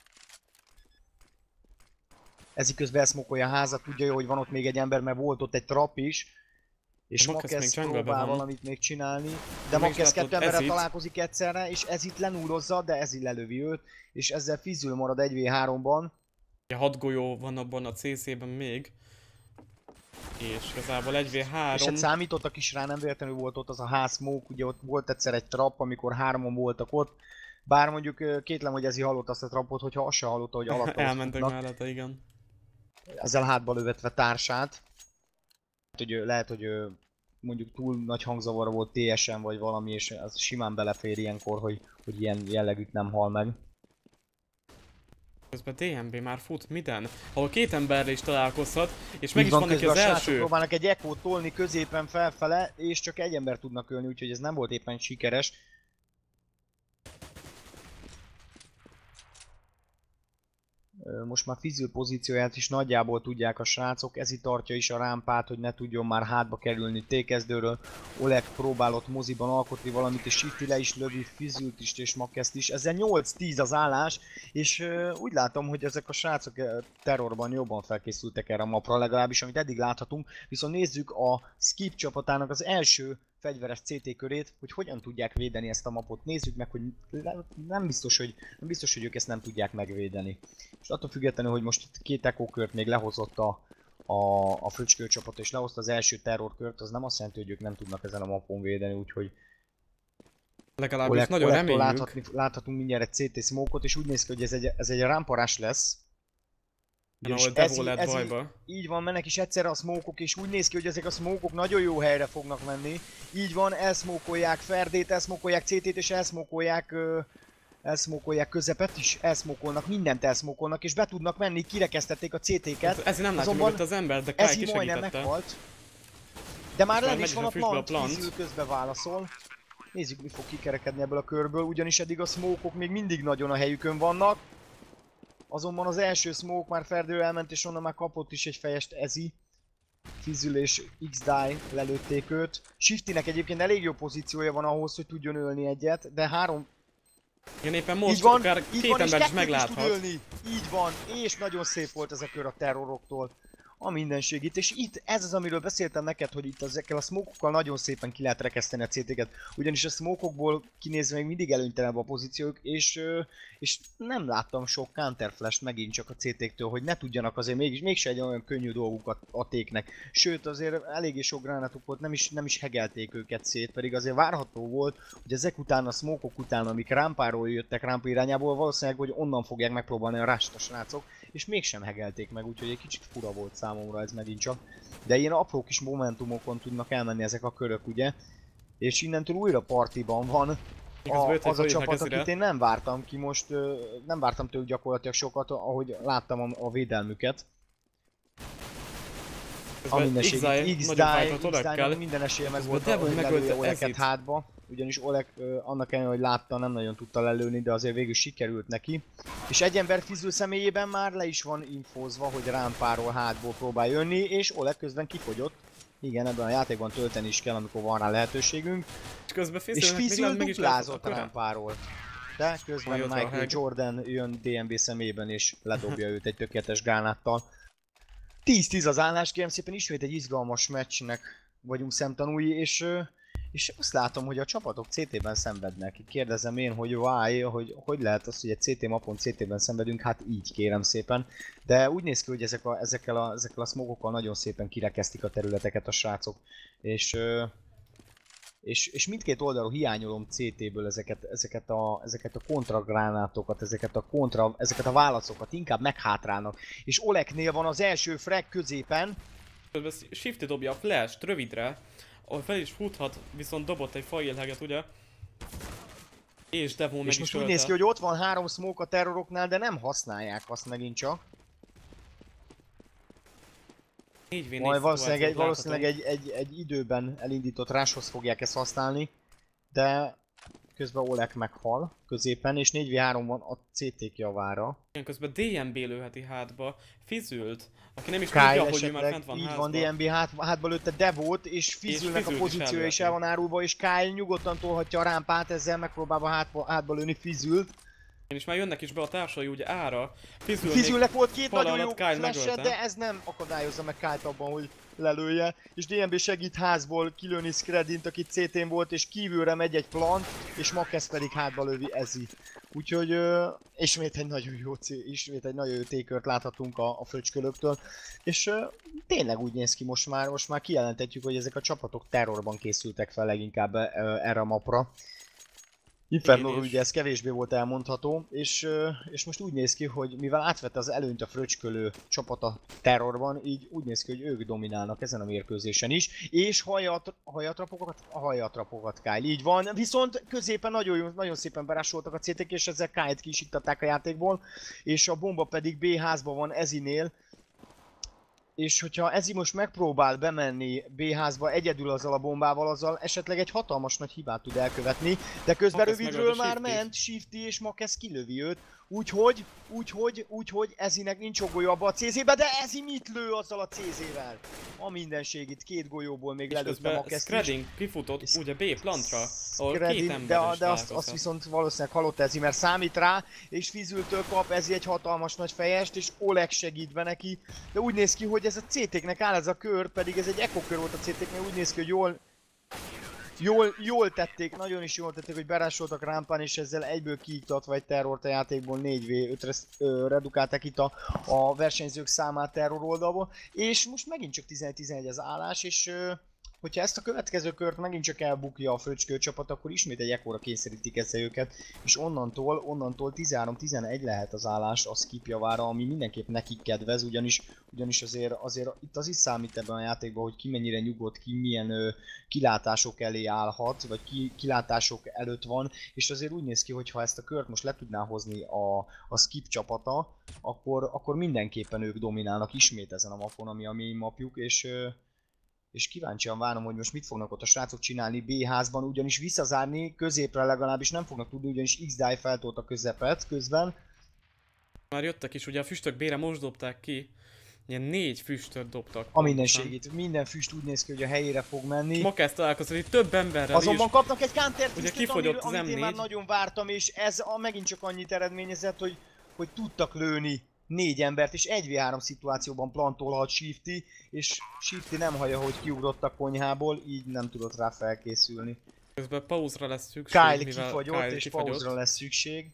Speaker 1: Ezi közben elszmokolja a házat, tudja jó, hogy van ott még egy ember, mert volt ott egy trap is. És Makesz próbál valamit még csinálni, de Makesz kettő emberrel találkozik egyszerre, és ez itt lenúrozza, de ez itt lelövi őt, és ezzel Fizül marad egy vé háromban.
Speaker 2: Ja, hat golyó van abban a cé cé-ben még. És igazából egy vé három...
Speaker 1: És hát számítottak is rá, nem véletlenül volt ott az a ház smoke, ugye ott volt egyszer egy trap, amikor hárman voltak ott. Bár mondjuk kétlem, hogy Ezi hallott azt a trapot, hogyha azt se hallotta, hogy alatta
Speaker 2: elmentek mellette, igen.
Speaker 1: Ezzel hátba lövetve társát. Hogy lehet, hogy mondjuk túl nagy hangzavara volt té esen vagy valami, és az simán belefér ilyenkor, hogy, hogy ilyen jellegűt nem hal meg.
Speaker 2: Közben dé em bé már fut minden, ahol két emberre is találkozhat, és meg
Speaker 1: Így
Speaker 2: is van neki az első.
Speaker 1: Próbálnak egy ekót tolni középen felfele, és csak egy ember tudnak ölni, úgyhogy ez nem volt éppen sikeres. Most már Fizül pozícióját is nagyjából tudják a srácok, Ezi tartja is a rámpát, hogy ne tudjon már hátba kerülni T-kezdőről. Oleg próbálott moziban alkotni valamit, és Shifty le is lövi Fizült is és Makeszt is. Ezzel nyolc tíz az állás, és uh, úgy látom, hogy ezek a srácok uh, terrorban jobban felkészültek erre a mapra, legalábbis amit eddig láthatunk. Viszont nézzük a Skip csapatának az első fegyveres cé té körét, hogy hogyan tudják védeni ezt a mapot. Nézzük meg, hogy nem biztos, hogy, nem biztos, hogy ők ezt nem tudják megvédeni. És attól függetlenül, hogy most két ekókört még lehozott a, a, a fröcskő csapat, és lehozta az első terrorkört, az nem azt jelenti, hogy ők nem tudnak ezen a mapon védeni, úgyhogy
Speaker 2: legalábbis Oleg, nagyon reméljük.
Speaker 1: Láthatni, láthatunk mindjárt egy cé té smoke-ot, és úgy néz ki, hogy ez egy, ez egy rámparás lesz.
Speaker 2: És ez, így, ez így,
Speaker 1: így van, mennek is egyszerre a smoke-ok, és úgy néz ki, hogy ezek a smoke-ok nagyon jó helyre fognak menni. Így van, elszmokolják Ferdét, elszmokolják cé té-t, és elszmokolják, uh, elszmokolják közepet is, elszmokolnak, mindent elszmokolnak, és be tudnak menni, kirekesztették a cé té-ket.
Speaker 2: Ez, ez nem látja mögött az ember, de Kyle
Speaker 1: kisegítette. Majdnem meghalt. De már lenn is van a plant,
Speaker 2: plant.
Speaker 1: Fizül közbe válaszol. Nézzük, mi fog kikerekedni ebből a körből, ugyanis eddig a smoke-ok még mindig nagyon a helyükön vannak. Azonban az első smoke már Ferdő elment, és onnan már kapott is egy fejest Ezi. Fizül és X-Die lelőtték őt. Shiftynek egyébként elég jó pozíciója van ahhoz, hogy tudjon ölni egyet, de három...
Speaker 2: Igen, éppen most
Speaker 1: így van,
Speaker 2: akár
Speaker 1: így
Speaker 2: két
Speaker 1: van,
Speaker 2: ember is megláthat.
Speaker 1: Is tud ölni. Így van, és nagyon szép volt ez a kör a terroroktól. a mindenség itt, és itt ez az, amiről beszéltem neked, hogy itt ezekkel a smokokkal nagyon szépen ki lehet rekeszteni a cé té-ket, ugyanis a smokokból kinézve még mindig előnytelenebb a pozíciók, és, és nem láttam sok counterflash megint csak a cé té-któl, hogy ne tudjanak azért mégis, mégse egy olyan könnyű dolgukat a téknek. Sőt, azért eléggé sok gránátuk volt, nem is, nem is hegelték őket szét, pedig azért várható volt, hogy ezek után a smokok után, amik rámpáról jöttek rámpa irányából, valószínűleg, hogy onnan fogják megpróbálni a rust a srácok, és mégsem hegelték meg, úgyhogy egy kicsit fura volt számomra ez megint csak. De ilyen apró kis momentumokon tudnak elmenni ezek a körök, ugye? És innentől újra partiban van a, az a csapat, akit én nem vártam ki most, nem vártam tőlük gyakorlatilag sokat, ahogy láttam a, a védelmüket. A mindenségét, X-Die, minden esélye meg volt, hogy lelője Oleket hátba. Ugyanis Oleg annak ellenére, hogy látta, nem nagyon tudta lelőni, de azért végül sikerült neki. És egy ember Fizzle személyében már le is van infózva, hogy rámpáról hátból próbál jönni, és Oleg közben kifogyott. Igen, ebben a játékban tölteni is kell, amikor van rá lehetőségünk. És, közben és Fizzle duplázott rámpáról. De közben Michael Jordan jön dé em bé személyében és ledobja őt egy tökéletes gránáttal. tíz tíz az állás, kérem szépen, ismét egy izgalmas meccsnek vagyunk szemtanúi, és... És azt látom, hogy a csapatok cé té-ben szenvednek. Kérdezem én, hogy why, hogy hogy lehet az, hogy egy cé té mapon cé té-ben szenvedünk, hát így kérem szépen. De úgy néz ki, hogy ezek a, ezekkel, a, ezekkel a smogokkal nagyon szépen kirekeztik a területeket a srácok. És, és, és mindkét oldalról hiányolom cé té-ből ezeket, ezeket, a, ezeket a kontragránátokat, ezeket a, kontra, ezeket a válaszokat, inkább meghátrálnak. És Olegnél van az első frag középen.
Speaker 2: Shifty dobja a flash-t rövidre. Ahol fel is futhat, viszont dobott egy faélheget, ugye? És Devon meg
Speaker 1: és
Speaker 2: is
Speaker 1: most
Speaker 2: ölte.
Speaker 1: úgy néz ki, hogy ott van három smoke a terroroknál, de nem használják azt megint csak. Majd valószínűleg, egy, valószínűleg egy, egy, egy időben elindított rushhoz fogják ezt használni. De közben Oleg meghal középen, és négy vé három van a cé té javára.
Speaker 2: Igen, közben dé em bé lőheti hátba, Fizzült, aki nem is tudja, hogy ő már fent van
Speaker 1: így
Speaker 2: házba.
Speaker 1: van, dé em bé hát, hátba lőtte Devót, és Fizzülnek a pozíciója is el van árulva, és Kyle nyugodtan tolhatja a rámpát, ezzel megpróbálva hátba, hátba lőni Fizzült.
Speaker 2: És már jönnek is be a társai, ugye ára.
Speaker 1: Fizzülnek volt két nagyon jó flash, de ez nem akadályozza meg Kyle-t abban, hogy lelője. És dé em bé segít házból kilőni Skredint, aki cé té-n volt, és kívülre megy egy plant, és Makesz pedig hátba lövi Ezi. Úgyhogy uh, ismét egy nagyon jó ismét egy nagyon jó tékört láthatunk a, a fröcskölöktől. És uh, tényleg úgy néz ki most már, most már kijelentetjük, hogy ezek a csapatok terrorban készültek fel leginkább uh, erre a mapra. Inferno ugye ez kevésbé volt elmondható, és, és most úgy néz ki, hogy mivel átvette az előnyt a fröcskölő csapata terrorban, így úgy néz ki, hogy ők dominálnak ezen a mérkőzésen is, és hajatrapokat, a hajatrapokat Kyle, így van, viszont középen nagyon, nagyon szépen berásoltak a cé té-k, és ezzel Kyle-t ki is iktatták a játékból, és a bomba pedig B házban van Ezinél. És hogyha Ezi most megpróbál bemenni B házba egyedül azzal a bombával, azzal esetleg egy hatalmas nagy hibát tud elkövetni, de közben Makesz rövidről már Shifty. ment Shifty és Makesz kilövi őt, úgyhogy, úgyhogy, úgyhogy Ezinek nincs golyó abba a cé zébe, de Ezi mit lő azzal a cé zével? A mindenség itt két golyóból még lelőtte Makeszt is.
Speaker 2: Skreding kifutott és ugye B plantra, ahol
Speaker 1: Skreding,
Speaker 2: két ember
Speaker 1: de, de azt, azt viszont valószínűleg halott Ezi, mert számít rá, és Fizzültől kap Ezi egy hatalmas nagy fejest, és Oleg segít be neki, de úgy néz ki, hogy ez a cé té-knek áll ez a kör, pedig ez egy echo kör volt a cé té-knek, úgy néz ki, hogy jól, jól, jól tették, nagyon is jól tették, hogy berásoltak rámpán, és ezzel egyből kiiktatva egy terrort a játékból négy vé ötre redukálták itt a, a versenyzők számát terror oldalból, és most megint csak tizenegy tizenegy az állás, és ö, hogyha ezt a következő kört megint csak elbukja a fröcskő csapat, akkor ismét egy ekkora kényszerítik ezzel őket, és onnantól, onnantól tizenhárom tizenegy lehet az állás a skip javára, ami mindenképp nekik kedvez, ugyanis, ugyanis azért, azért itt az is számít ebben a játékban, hogy ki mennyire nyugodt, ki milyen ö, kilátások elé állhat, vagy ki, kilátások előtt van, és azért úgy néz ki, hogy ha ezt a kört most le tudná hozni a, a skip csapata, akkor, akkor mindenképpen ők dominálnak ismét ezen a mapon, ami a mi mapjuk, és ö, és kíváncsian várom, hogy most mit fognak ott a srácok csinálni B házban, ugyanis visszazárni középre legalábbis nem fognak tudni, ugyanis X-Die feltolt a közepet közben.
Speaker 2: Már jöttek is, ugye a füstök B-re most dobták ki, ilyen négy füstöt dobtak.
Speaker 1: A mindenségét, minden füst úgy néz ki, hogy a helyére fog menni.
Speaker 2: Makesz találkozott itt több emberrel
Speaker 1: Azonban
Speaker 2: is.
Speaker 1: kapnak egy counter füstöt,
Speaker 2: kifogyott
Speaker 1: amit én már nagyon vártam, és ez a, megint csak annyit eredményezett, hogy, hogy tudtak lőni négy embert, és egy vé három szituációban plantolhat Shifty, és Shifty nem hallja, hogy kiugrott a konyhából, így nem tudott rá felkészülni.
Speaker 2: Közben pauzra lesz szükség,
Speaker 1: Kyle
Speaker 2: mivel
Speaker 1: kifagyott,
Speaker 2: Kyle
Speaker 1: és
Speaker 2: kifagyott.
Speaker 1: pauzra lesz szükség.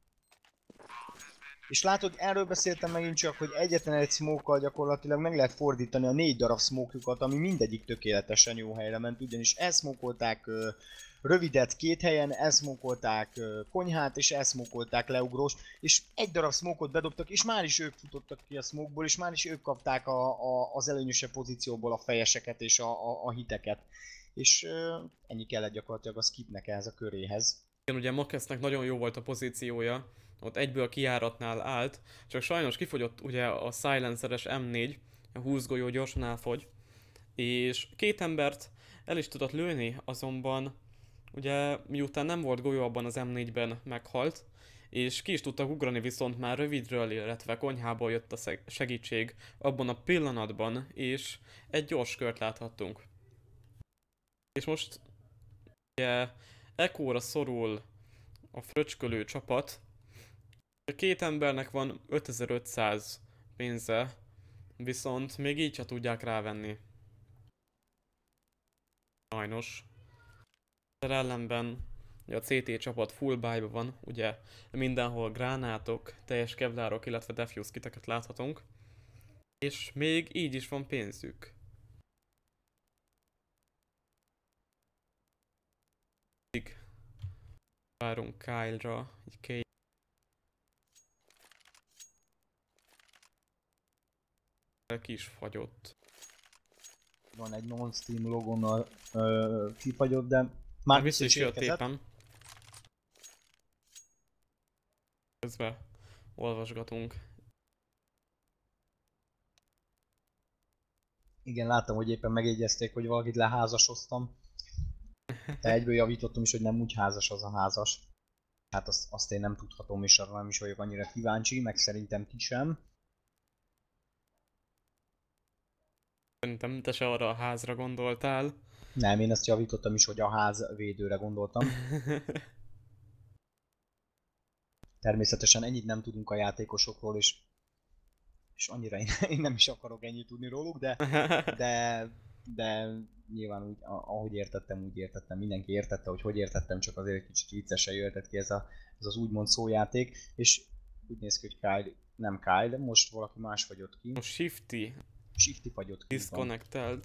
Speaker 1: És látod, erről beszéltem megint csak, hogy egyetlen egy smoke-kal gyakorlatilag meg lehet fordítani a négy darab smoke-jukat, ami mindegyik tökéletesen jó helyre ment, ugyanis elszmokolták uh, rövidet két helyen, elszmokolták uh, konyhát, és elszmokolták leugrós, és egy darab smoke-ot bedobtak, és már is ők futottak ki a smoke-ból, és már is ők kapták a, a, az előnyösebb pozícióból a fejeseket és a, a, a hiteket. És uh, ennyi kellett gyakorlatilag a skipnek ehhez a köréhez.
Speaker 2: Igen, ugye Makesznek nagyon jó volt a pozíciója, ott egyből a kijáratnál állt, csak sajnos kifogyott ugye a silenceres em négy, a húsz golyó gyorsan elfogy, és két embert el is tudott lőni, azonban ugye miután nem volt golyó abban az em négyben meghalt, és ki is tudtak ugrani, viszont már rövidről, illetve konyhából jött a segítség abban a pillanatban, és egy gyors kört láthattunk. És most ugye Echo-ra szorul a fröcskölő csapat. A két embernek van ötezer-ötszáz pénze, viszont még így se tudják rávenni. Sajnos. De ellenben a cé té csapat full buy-ba van, ugye mindenhol gránátok, teljes kevlárok, illetve defuse kiteket láthatunk. És még így is van pénzük. Várunk Kyle-ra, egy K. Ki is fagyott.
Speaker 1: Van egy non-steam logonnal ö, kifagyott, de már
Speaker 2: vissza is jött
Speaker 1: érkezett.
Speaker 2: éppen. Közben olvasgatunk.
Speaker 1: Igen, láttam, hogy éppen megjegyezték, hogy valakit leházasoztam. De egyből javítottam is, hogy nem úgy házas az a házas. Hát azt, azt én nem tudhatom, és arra nem is vagyok annyira kíváncsi, meg szerintem ti sem.
Speaker 2: Szerintem te se arra a házra gondoltál.
Speaker 1: Nem, én ezt javítottam is, hogy a ház védőre gondoltam. Természetesen ennyit nem tudunk a játékosokról, és, és annyira én, én nem is akarok ennyit tudni róluk, de, de, de nyilván úgy, ahogy értettem, úgy értettem. Mindenki értette, hogy hogy értettem, csak azért egy kicsit viccesen jöhetett ki ez, a, ez az úgymond szójáték, és úgy néz ki, hogy Kyle, nem Kyle, most valaki más fagyott ki.
Speaker 2: Most Shifty.
Speaker 1: Shifty fagyott ki.
Speaker 2: Disconnected.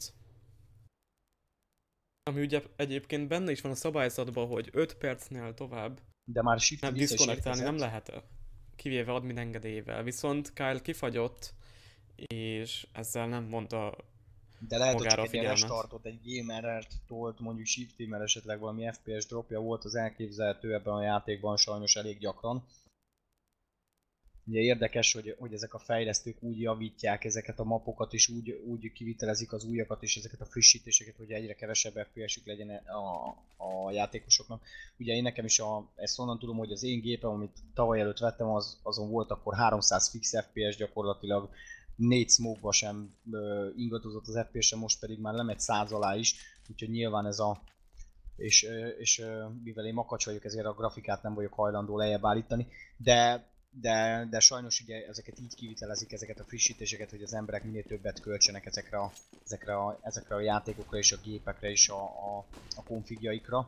Speaker 2: Ami ugye egyébként benne is van a szabályzatban, hogy öt percnél tovább
Speaker 1: de már Shifty
Speaker 2: nem disconnectálni nem lehet, kivéve admin engedélyével. Viszont Kyle kifagyott, és ezzel nem mondta
Speaker 1: de lehet, hogy
Speaker 2: magára
Speaker 1: csak
Speaker 2: a
Speaker 1: egy
Speaker 2: figyelmet.
Speaker 1: restartot, egy gamerert tolt mondjuk Shifty, mert esetleg valami ef pé es dropja volt, az elképzelhető ebben a játékban sajnos elég gyakran. Ugye érdekes, hogy, hogy ezek a fejlesztők úgy javítják ezeket a mapokat, és úgy, úgy kivitelezik az újakat, és ezeket a frissítéseket, hogy egyre kevesebb ef pé es-ük legyen a, a játékosoknak. Ugye én nekem is, a, ezt onnan tudom, hogy az én gépem, amit tavaly előtt vettem, az, azon volt akkor háromszáz fix ef pé es gyakorlatilag, négy smoke-ba sem ö, ingadozott az ef pé es-e, most pedig már lemegy száz alá is, úgyhogy nyilván ez a... És, és mivel én makacs vagyok, ezért a grafikát nem vagyok hajlandó lejjebb állítani, de De, de sajnos ugye ezeket így kivitelezik, ezeket a frissítéseket, hogy az emberek minél többet költsenek ezekre a, ezekre a, ezekre a játékokra és a gépekre és a, a, a konfigjaikra.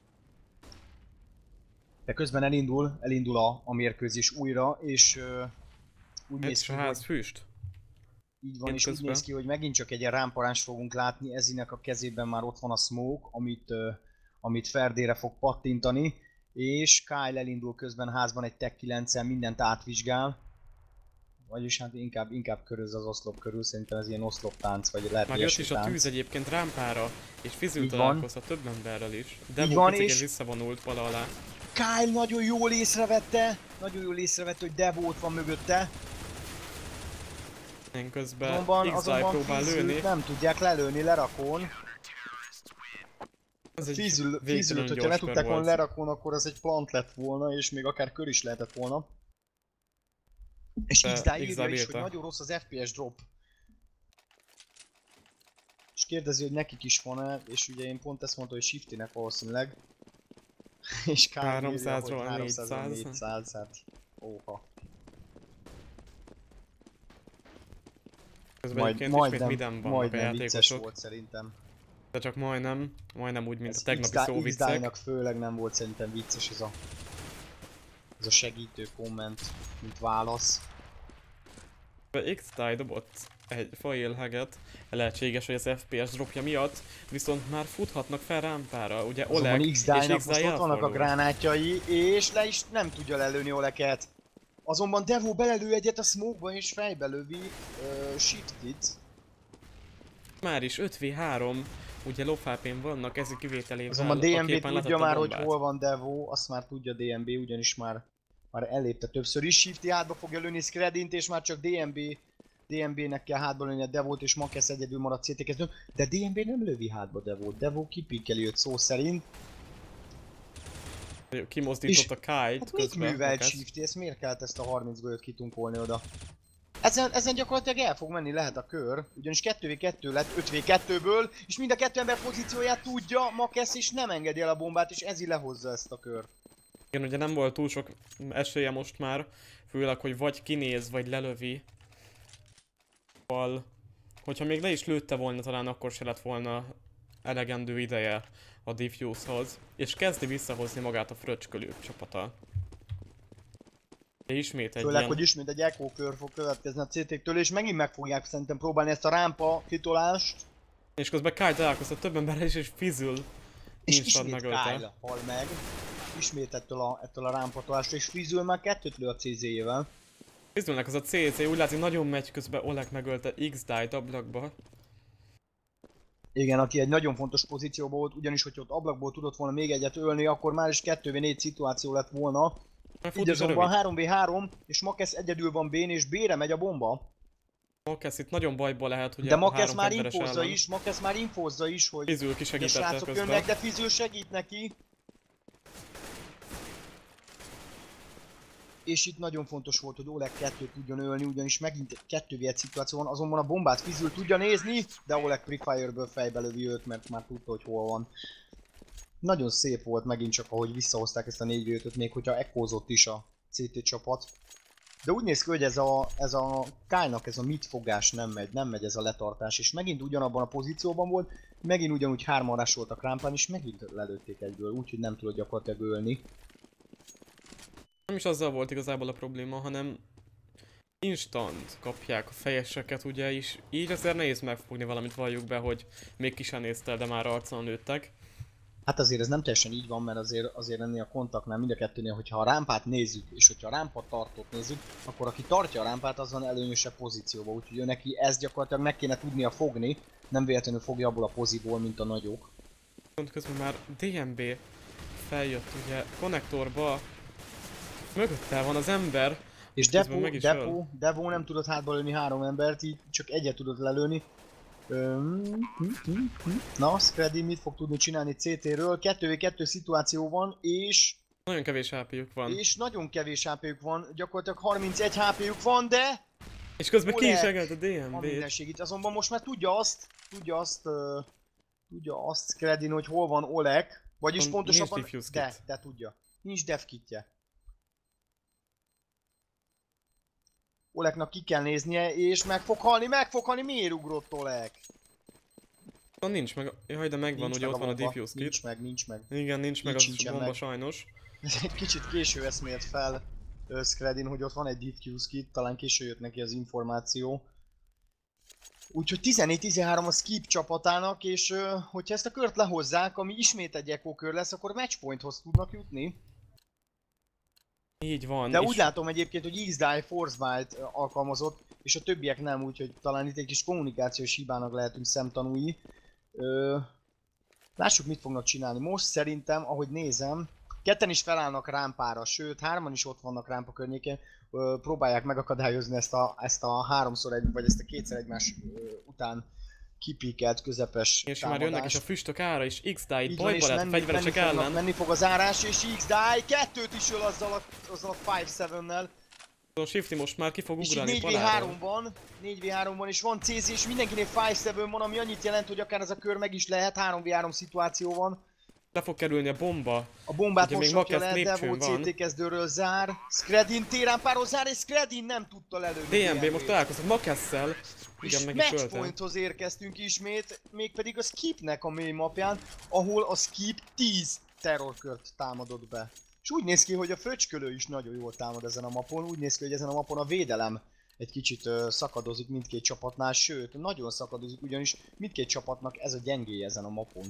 Speaker 1: De közben elindul, elindul a, a mérkőzés újra, és uh, úgy néz ki,
Speaker 2: ház
Speaker 1: hogy...
Speaker 2: füst.
Speaker 1: Így van,
Speaker 2: Én
Speaker 1: és
Speaker 2: közben.
Speaker 1: úgy néz ki, hogy megint csak egy ilyen rámparást fogunk látni, Ezinek a kezében már ott van a smoke, amit, uh, amit Ferdére fog pattintani. És Kyle elindul közben házban egy tech kilenccel, mindent átvizsgál. Vagyis hát inkább, inkább köröz az oszlop körül, szerintem ez ilyen oszloptánc, vagy lehet
Speaker 2: Már jött is a tűz egyébként rámpára, és Fizül találkozhat több emberrel is. De
Speaker 1: van,
Speaker 2: picike
Speaker 1: és...
Speaker 2: visszavonult vala alá.
Speaker 1: Kyle nagyon jól észrevette, nagyon jól észrevette, hogy Devo ott van mögötte.
Speaker 2: Én közben
Speaker 1: Azonban,
Speaker 2: X-Live próbál lőni.
Speaker 1: nem tudják lelőni lerakón.
Speaker 2: Ez egy
Speaker 1: Fizül,
Speaker 2: végtelenül
Speaker 1: hogyha
Speaker 2: gyors
Speaker 1: le
Speaker 2: kör
Speaker 1: tudták volna
Speaker 2: volt.
Speaker 1: lerakón, akkor az egy plant lett volna, és még akár kör is lehetett volna. És
Speaker 2: De
Speaker 1: X-Live
Speaker 2: X-Live
Speaker 1: írja is, hogy
Speaker 2: írta.
Speaker 1: nagyon rossz az ef pé es drop. És kérdezi, hogy nekik is van-e, és ugye én pont ezt mondta, hogy Shifty-nek valószínűleg. És Kyle írja, hogy
Speaker 2: háromszázról
Speaker 1: háromszázról
Speaker 2: négyszáz.
Speaker 1: négyszáz, hát óha.
Speaker 2: Közben
Speaker 1: Majd,
Speaker 2: egyébként ismét
Speaker 1: majdnem,
Speaker 2: midem vannak a
Speaker 1: majdnem vicces
Speaker 2: játékosok.
Speaker 1: volt szerintem.
Speaker 2: De csak majdnem, majdnem úgy, mint
Speaker 1: Ez
Speaker 2: a tegnapi szóviccek.
Speaker 1: X-Die-nak főleg nem volt szerintem vicces ez a, ez a segítő komment, mint válasz.
Speaker 2: X-Die dobott egy failhaget, lehetséges, hogy az ef pé es dropja miatt, viszont már futhatnak fel rámpára, ugye Oleg és
Speaker 1: X-Die-nak most
Speaker 2: X-Die
Speaker 1: ott vannak a
Speaker 2: elfordul.
Speaker 1: gránátjai, és le is nem tudja lelőni Oleket. Azonban Devo belelő egyet a smoke-ba és fejbe lövi uh, Shiftit.
Speaker 2: Már is öt vé három, ugye lofápén vannak, ez kivételével.
Speaker 1: Azonban
Speaker 2: a
Speaker 1: dé em bé
Speaker 2: képen
Speaker 1: tudja
Speaker 2: láthatta
Speaker 1: már, hogy
Speaker 2: bombát.
Speaker 1: hol van Devo, azt már tudja dé em bé, ugyanis már, már elépte többször is. Shifty hátba fogja lőni Skredint, és már csak dé em bé, dé em bé-nek kell hátba lőni a Devót, és Makesz egyedül marad cé té kezdőn. De dé em bé nem lövi hátba Devót, Devo kipikkeli őt szó szerint.
Speaker 2: Kimozdított a Kite
Speaker 1: Hát mit művelt Shifty, ezt miért kellett ezt a harminc golyót kitunkolni oda? Ezen, ezen gyakorlatilag el fog menni lehet a kör, ugyanis kettő vé kettő lett öt vé kettőből, és mind a kettő ember pozícióját tudja Makesz, és nem engedi el a bombát, és ez így lehozza ezt a kört.
Speaker 2: Igen, ugye nem volt túl sok esélye most már, főleg, hogy vagy kinéz, vagy lelövi. Val, hogyha még le is lőtte volna, talán akkor se lett volna elegendő ideje a Diffuse-hoz, és kezdi visszahozni magát a fröcskölő csapata. De ismét egy
Speaker 1: Főleg,
Speaker 2: ilyen...
Speaker 1: hogy ismét egy echo kör fog következni a cé té-től, és megint meg fogják szerintem próbálni ezt a rámpa titolást.
Speaker 2: És közben Kyle találkoztat több emberrel is, és fizül.
Speaker 1: És
Speaker 2: Nincs
Speaker 1: ismét
Speaker 2: megölte.
Speaker 1: Kyle hal meg. Ismét ettől a, ettől a rámpatolásra, és Fizül már kettőt lő a cé zé-jével.
Speaker 2: Fizülnek az a cé zé, úgy látszik nagyon megy, közben Oleg megölte X-Die-t ablakba.
Speaker 1: Igen, aki egy nagyon fontos pozícióban volt, ugyanis hogyha ott ablakból tudott volna még egyet ölni, akkor már is kettő vé négy szituáció lett volna. Így azonban három vé három, és Makesz egyedül van B-n, és B-re megy a bomba.
Speaker 2: Makesz itt nagyon bajba lehet, ugye
Speaker 1: de
Speaker 2: a
Speaker 1: Makesz
Speaker 2: három
Speaker 1: már
Speaker 2: fegyveres
Speaker 1: infózza
Speaker 2: ellen.
Speaker 1: is, Makesz már infózza is, hogy
Speaker 2: Fizül
Speaker 1: a
Speaker 2: kisegítette
Speaker 1: srácok
Speaker 2: közben.
Speaker 1: jönnek, de Fizül segít neki. És itt nagyon fontos volt, hogy Oleg kettőt tudjon ölni, ugyanis megint egy kettő vé egy szituáció van, azonban a bombát Fizül tudja nézni, de Oleg Prefire-ből fejbe lövi őt, mert már tudta, hogy hol van. Nagyon szép volt megint csak, ahogy visszahozták ezt a négy vé ötöt, még hogyha ekózott is a cé té csapat. De úgy néz ki, hogy ez a, ez a Kyle-nak ez a midfogás nem megy, nem megy ez a letartás, és megint ugyanabban a pozícióban volt, megint ugyanúgy hárman rásoltak rámpán, és megint lelőtték egyből, úgyhogy nem tudott gyakorlatilag ölni.
Speaker 2: Nem is azzal volt igazából a probléma, hanem instant kapják a fejeseket, ugye, és így azért nehéz megfogni valamit, valljuk be, hogy még ki sem nézte, de már arcon lőttek.
Speaker 1: Hát azért ez nem teljesen így van, mert azért, azért ennél a kontaktnál mind a kettőnél, hogyha a rámpát nézzük, és hogyha a rámpa tartót nézzük, akkor aki tartja a rámpát, az van előnyösebb pozícióba, úgyhogy ő neki ezt gyakorlatilag meg kéne tudnia fogni, nem véletlenül fogja abból a poziból, mint a nagyok.
Speaker 2: Pont közben már dé em bé feljött ugye konnektorba, mögötte van az ember,
Speaker 1: És
Speaker 2: közben
Speaker 1: Depo,
Speaker 2: meg is
Speaker 1: Depo,
Speaker 2: öl.
Speaker 1: Devo nem tudott hátba lőni három embert, így csak egyet tudott lelőni. Öm, hm, hm, hm. Na, Skredin mit fog tudni csinálni cé té-ről? kettő vé kettő szituáció van, és...
Speaker 2: Nagyon kevés há pé-jük van.
Speaker 1: És nagyon kevés há pé-jük van, gyakorlatilag harmincegy há pé-jük van, de...
Speaker 2: És közben ki is
Speaker 1: Oleg
Speaker 2: segelt a dé em
Speaker 1: A
Speaker 2: bé-t.
Speaker 1: mindenség itt, azonban most már tudja azt, tudja azt, uh, tudja azt Skredin, hogy hol van Oleg, vagyis
Speaker 2: Nincs
Speaker 1: pontosabban...
Speaker 2: diffuse
Speaker 1: De,
Speaker 2: kit.
Speaker 1: de tudja. Nincs dev kitje. Olegnak ki kell néznie, és meg fog halni, meg fog halni, miért ugrott Oleg?
Speaker 2: Van nincs meg, jaj de megvan,
Speaker 1: Nincs
Speaker 2: ugye
Speaker 1: meg
Speaker 2: ott van a
Speaker 1: bomba.
Speaker 2: diffuse kit.
Speaker 1: Nincs meg, nincs meg.
Speaker 2: Igen, nincs meg
Speaker 1: Így
Speaker 2: az
Speaker 1: sincsen
Speaker 2: bomba
Speaker 1: meg.
Speaker 2: sajnos.
Speaker 1: Ez egy kicsit késő eszmélt fel uh, Skredin, hogy ott van egy diffuse kit, talán késő jött neki az információ. Úgyhogy tizennégy tizenhárom a Skip csapatának, és uh, hogyha ezt a kört lehozzák, ami ismét egy echo kör lesz, akkor matchpointhoz tudnak jutni.
Speaker 2: Így van.
Speaker 1: De
Speaker 2: és
Speaker 1: úgy látom egyébként, hogy X-Die Force-Bite alkalmazott, és a többiek nem, úgyhogy talán itt egy kis kommunikációs hibának lehetünk szemtanúi. Ö, lássuk, mit fognak csinálni. Most szerintem, ahogy nézem, ketten is felállnak rámpára, sőt, hárman is ott vannak rámpa környékén, ö, próbálják megakadályozni ezt a, ezt a háromszor egy, vagy ezt a kétszer egymás ö, után kipikelt közepes
Speaker 2: És
Speaker 1: támadást.
Speaker 2: már jönnek is a füstök ára, és X-Die
Speaker 1: Így van,
Speaker 2: bajba
Speaker 1: és
Speaker 2: lett a
Speaker 1: menni,
Speaker 2: fegyveresek
Speaker 1: menni, fognak,
Speaker 2: ellen.
Speaker 1: menni fog az árás, és X-Die kettőt is öl azzal a, azzal a öt hetes-nel.
Speaker 2: A Shifty most már ki fog
Speaker 1: És így
Speaker 2: ugrani
Speaker 1: négy vé
Speaker 2: paláról.
Speaker 1: három van, négy vé három van, és van cé zé, és mindenkinél öt hetes van, ami annyit jelent, hogy akár ez a kör meg is lehet, három vé három szituáció van.
Speaker 2: Le fog kerülni a bomba.
Speaker 1: A bombát
Speaker 2: Ugye
Speaker 1: most
Speaker 2: még
Speaker 1: rakja
Speaker 2: Makesz
Speaker 1: le, Devo
Speaker 2: lépcsőn van.
Speaker 1: cé té kezdőről zár. Skredin téren páról zár, és Skredin nem tudta lelőni.
Speaker 2: dé em bé most találkozott Makesszel. Igen,
Speaker 1: És
Speaker 2: meg is ölte.
Speaker 1: matchpointhoz érkeztünk ismét, mégpedig a Skipnek a mély mapján, ahol a Skip tíz terrorkört támadott be. És úgy néz ki, hogy a fröcskölő is nagyon jól támad ezen a mapon, úgy néz ki, hogy ezen a mapon a védelem egy kicsit uh, szakadozik mindkét csapatnál, sőt, nagyon szakadozik, ugyanis mindkét csapatnak ez a gyengéje ezen a mapon.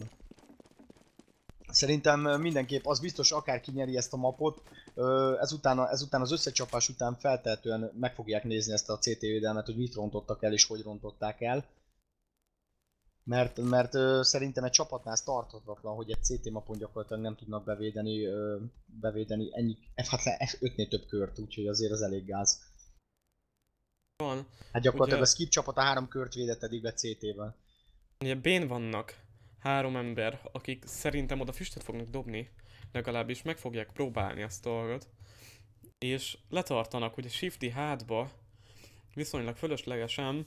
Speaker 1: Szerintem mindenképp az biztos, akár kinyeri ezt a mapot, ezután, ezután az összecsapás után feltehetően meg fogják nézni ezt a cé té védelmet, hogy mit rontottak el és hogy rontották el. Mert, mert szerintem egy csapatnál ez tarthatatlan, hogy egy cé té mapon gyakorlatilag nem tudnak bevédeni, bevédeni ennyi, hát ef ötnél több kört, úgyhogy azért az elég gáz.
Speaker 2: Van.
Speaker 1: Hát gyakorlatilag
Speaker 2: ugye,
Speaker 1: a Skip csapata három kört védett eddig be cé té-vel.
Speaker 2: Ugye bén vannak három ember, akik szerintem oda füstöt fognak dobni, legalábbis meg fogják próbálni azt a dolgot, és letartanak ugye Shifty hátba, viszonylag fölöslegesen,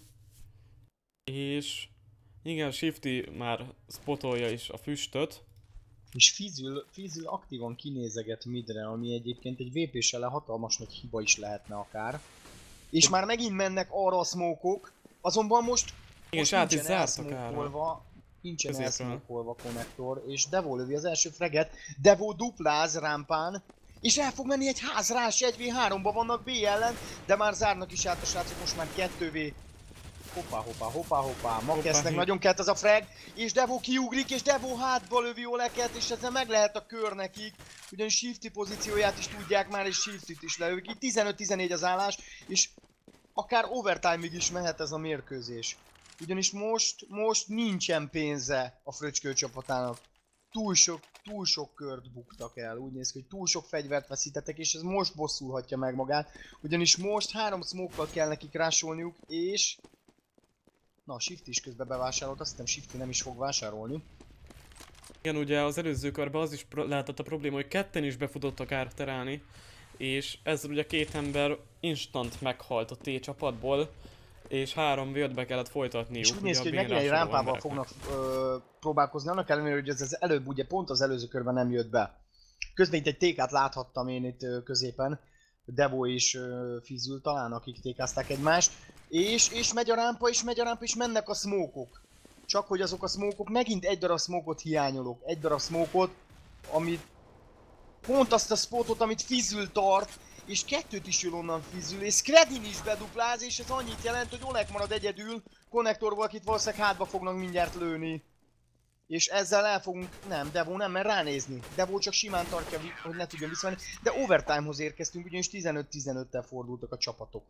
Speaker 2: és igen, Shifty már spotolja is a füstöt.
Speaker 1: És Fizül, Fizül aktívan kinézeget midre, ami egyébként egy vé pés ellen hatalmas nagy hiba is lehetne akár. És már megint mennek arra a smókok, azonban most,
Speaker 2: Igen,
Speaker 1: most
Speaker 2: át is
Speaker 1: nincsen
Speaker 2: zártak
Speaker 1: elszmókolva, nincsen
Speaker 2: Középről.
Speaker 1: elszmókolva konnektor, és Devo lövi az első freget, Devo dupláz rámpán, és el fog menni egy ház rá, és egy vé háromba vannak B ellen, de már zárnak is át a srácok, most már kettő vé. Hoppá, hoppá, hoppá, hoppá, Makesznek nagyon kelt az a frag, és Devo kiugrik, és Devo hátba lövi Oleket, és ezzel meg lehet a kör nekik, ugyanis Shifty pozícióját is tudják már, és Shifty-t is lövik. Itt tizenöt tizenegy az állás, és akár overtime-ig is mehet ez a mérkőzés. Ugyanis most, most nincsen pénze a fröcskő csapatának. Túl sok, túl sok kört buktak el, úgy néz ki, hogy túl sok fegyvert veszítettek, és ez most bosszulhatja meg magát. Ugyanis most három smoke-kal kell nekik rásolniuk, és... Na, a Shifty is közben bevásárolt, azt hiszem Shifty nem is fog vásárolni.
Speaker 2: Igen, ugye az előző körben az is lehetett a probléma, hogy ketten is befutottak árterálni, és ezzel ugye két ember instant meghalt a T csapatból, és három vért be kellett folytatniuk.
Speaker 1: És úgy néz ki, hogy megint egy rámpával fognak ö, próbálkozni, annak ellenére, hogy ez az előbb ugye pont az előző körben nem jött be. Közben itt egy tékát láthattam én itt ö, középen, Devo és ö, Fizül talán, akik tékázták egymást, és, és megy a rámpa, és megy a rámpa, és mennek a smókok. Csak hogy azok a smókok, megint egy darab smókot hiányolok, egy darab smókot, amit pont azt a spotot, amit Fizül tart, és kettőt is jön onnan Fizül, és Skredin is bedupláz, és ez annyit jelent, hogy Oleg marad egyedül, konnektorból, akit valószínűleg hátba fognak mindjárt lőni. És ezzel el fogunk, nem, Devo nem mer ránézni. Devo csak simán tartja, hogy ne tudjon visszamenni, de overtime-hoz érkeztünk, ugyanis tizenöt tizenöttel fordultak a csapatok.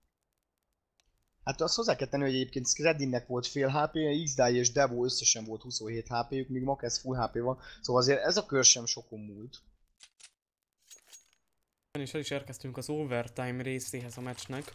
Speaker 1: Hát azt hozzá kell tenni, hogy egyébként Skredinnek volt fél há pé, X-Die és Devo összesen volt huszonhét há péjük, míg Makesz full há pé van, szóval azért ez a kör sem sokon múlt.
Speaker 2: És el is érkeztünk az overtime részéhez a meccsnek.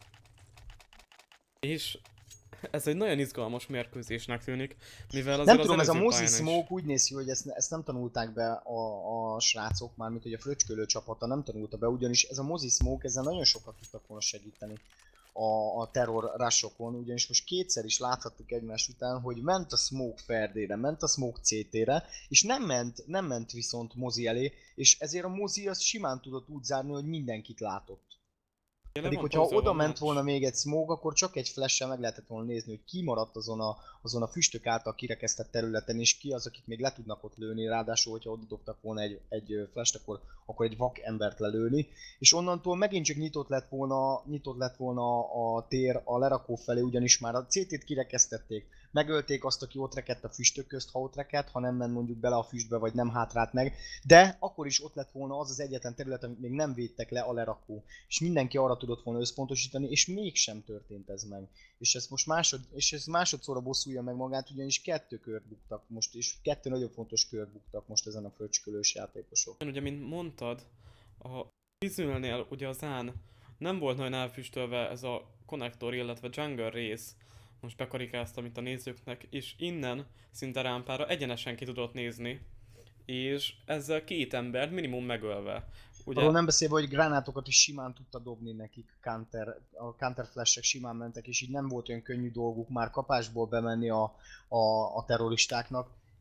Speaker 2: És ez egy nagyon izgalmas mérkőzésnek tűnik, mivel azért
Speaker 1: nem
Speaker 2: az
Speaker 1: tudom, ez a
Speaker 2: előző
Speaker 1: mozi
Speaker 2: pályán is-
Speaker 1: smoke úgy néz ki, hogy ezt, ezt nem tanulták be a, a srácok, mármint hogy a fröcskölő csapata nem tanulta be, ugyanis ez a mozi smoke, ezzel nagyon sokat tudtak volna segíteni a, a terror rushokon, ugyanis most kétszer is láthattuk egymás után, hogy ment a smoke ferdére, ment a smoke cé té-re, és nem ment, nem ment viszont mozi elé, és ezért a mozi az simán tudott úgy zárni, hogy mindenkit látott.
Speaker 2: Tényleg
Speaker 1: Pedig,
Speaker 2: van
Speaker 1: hogyha
Speaker 2: hozzá
Speaker 1: oda
Speaker 2: van
Speaker 1: ment
Speaker 2: meccs.
Speaker 1: volna még egy smoke, akkor csak egy flash-sel meg lehetett volna nézni, hogy ki maradt azon a, azon a füstök által kirekesztett területen, és ki az, akik még le tudnak ott lőni, ráadásul, hogyha oda dobtak volna egy, egy flash-t, akkor, akkor egy vak embert lelőni. És onnantól megint csak nyitott lett volna, nyitott lett volna a tér a lerakó felé, ugyanis már a cé té-t kirekesztették. Megölték azt, aki ott rekedt a füstök közt, ha ott rekedt, ha nem ment mondjuk bele a füstbe, vagy nem hátrált meg. De akkor is ott lett volna az az egyetlen terület, amit még nem védtek le, a lerakó. És mindenki arra tudott volna összpontosítani, és mégsem történt ez meg. És ez most másod, és ez másodszorra bosszulja meg magát, ugyanis kettő kört buktak most, és kettő nagyon fontos kört buktak most ezen a fröcskölős játékosok.
Speaker 2: Ugye, mint mondtad, a Fizülnél ugye az án nem volt nagyon elfüstölve ez a konnektor, illetve jungle rész. Most bekarikáztam itt a nézőknek, és innen szinte rámpára egyenesen ki tudott nézni. És ezzel két embert minimum megölve. Ugye,
Speaker 1: Arról nem beszélve, hogy gránátokat is simán tudta dobni nekik, counter, a counter flash-ek simán mentek, és így nem volt olyan könnyű dolguk már kapásból bemenni a, a, a terroristáknak.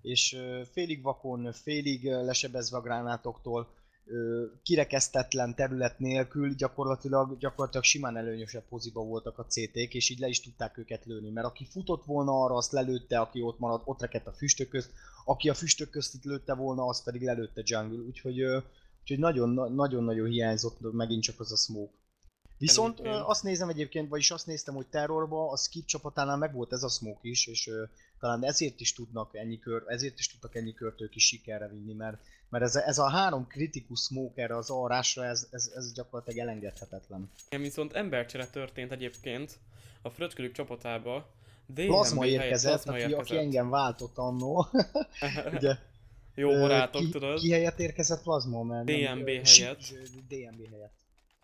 Speaker 1: és félig vakon, félig lesebezve a gránátoktól, kirekesztetlen terület nélkül gyakorlatilag, gyakorlatilag simán előnyösebb poziba voltak a cé té-k, és így le is tudták őket lőni, mert aki futott volna arra, azt lelőtte, aki ott maradt, ott rekedt a füstök közt, aki a füstök közt itt lőtte volna, azt pedig lelőtte jungle, úgyhogy, úgyhogy nagyon-nagyon hiányzott megint csak az a smoke. Viszont ö, azt nézem egyébként, vagyis azt néztem, hogy Terrorba a Skip csapatánál megvolt ez a smoke is, és ö, talán ezért is tudnak ennyi kör, ezért is tudtak ennyi kört ők is sikerre vinni, mert, mert ez, a, ez a három kritikus smoke erre az arrásra, ez, ez, ez gyakorlatilag elengedhetetlen.
Speaker 2: Igen, viszont embercsere történt egyébként a fröcskölük csapatába.
Speaker 1: Plazma érkezett, aki, érkezett. aki engem váltott annó. Ugye,
Speaker 2: jó barátok,
Speaker 1: ki,
Speaker 2: tudod.
Speaker 1: Ki helyett érkezett Plazma? Mert
Speaker 2: dé em bé helyett.
Speaker 1: dé em bé helyett.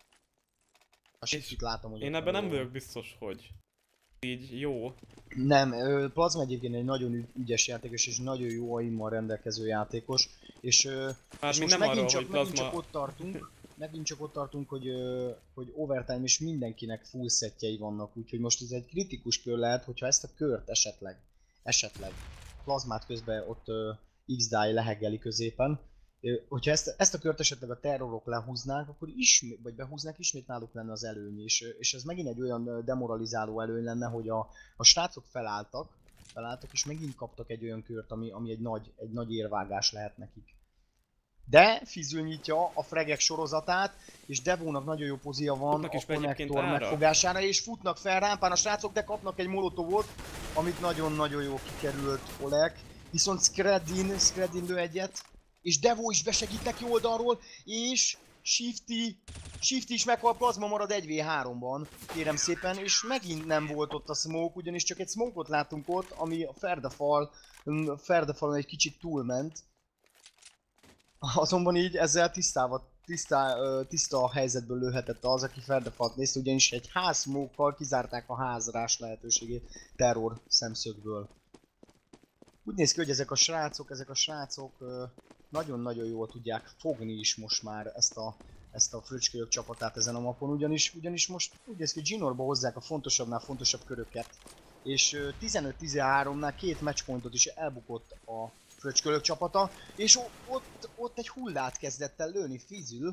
Speaker 2: És
Speaker 1: látom, hogy
Speaker 2: én ebben nem vagyok biztos, hogy így jó.
Speaker 1: Nem, Plazma egyébként egy nagyon ügyes játékos és nagyon jó aimmal rendelkező játékos. És,
Speaker 2: hát
Speaker 1: és
Speaker 2: mi
Speaker 1: most
Speaker 2: nem
Speaker 1: megint,
Speaker 2: arról,
Speaker 1: csak,
Speaker 2: hogy
Speaker 1: megint
Speaker 2: Plazma...
Speaker 1: csak ott tartunk, megint csak ott tartunk, hogy, hogy overtime és mindenkinek full setjei vannak, úgyhogy most ez egy kritikus kör lehet, hogyha ezt a kört esetleg, esetleg Plazmát közben ott X-Die leheggeli középen. Hogyha ezt, ezt a kört esetleg a terrorok lehúznák, akkor ismét, vagy behúznák, ismét náluk lenne az előny, és, és ez megint egy olyan demoralizáló előny lenne, hogy a, a srácok felálltak, felálltak, és megint kaptak egy olyan kört, ami, ami egy, nagy, egy nagy érvágás lehet nekik. De Fizzle nyitja a fragek sorozatát, és Devónak nagyon jó pozícia van a konnektor megfogására, és futnak fel rámpán a srácok, de kapnak egy molotovot, amit nagyon-nagyon jó kikerült Oleg. Viszont Skreddin, Skreddin lő egyet, és Devo is besegít neki oldalról, és Shifty, Shifty is meghal, Plazma marad egy vé háromban, kérem szépen, és megint nem volt ott a smoke, ugyanis csak egy smoke-ot láttunk ott, ami a ferdefal, a ferdefalon egy kicsit túlment. Azonban így ezzel tisztáva, tisztá, tiszta a helyzetből lőhetett az, aki ferdefalt nézte, ugyanis egy ház smoke-kal kizárták a házrás lehetőségét terror szemszögből. Úgy néz ki, hogy ezek a srácok, ezek a srácok nagyon-nagyon jól tudják fogni is most már ezt a, ezt a fröcskölök csapatát ezen a mapon, ugyanis, ugyanis most úgy néz ki, hogy Ginorba hozzák a fontosabbnál fontosabb köröket, és tizenöt tizenháromnál két matchpointot is elbukott a fröcskölök csapata, és ott, ott egy hullát kezdett el lőni Fizzle.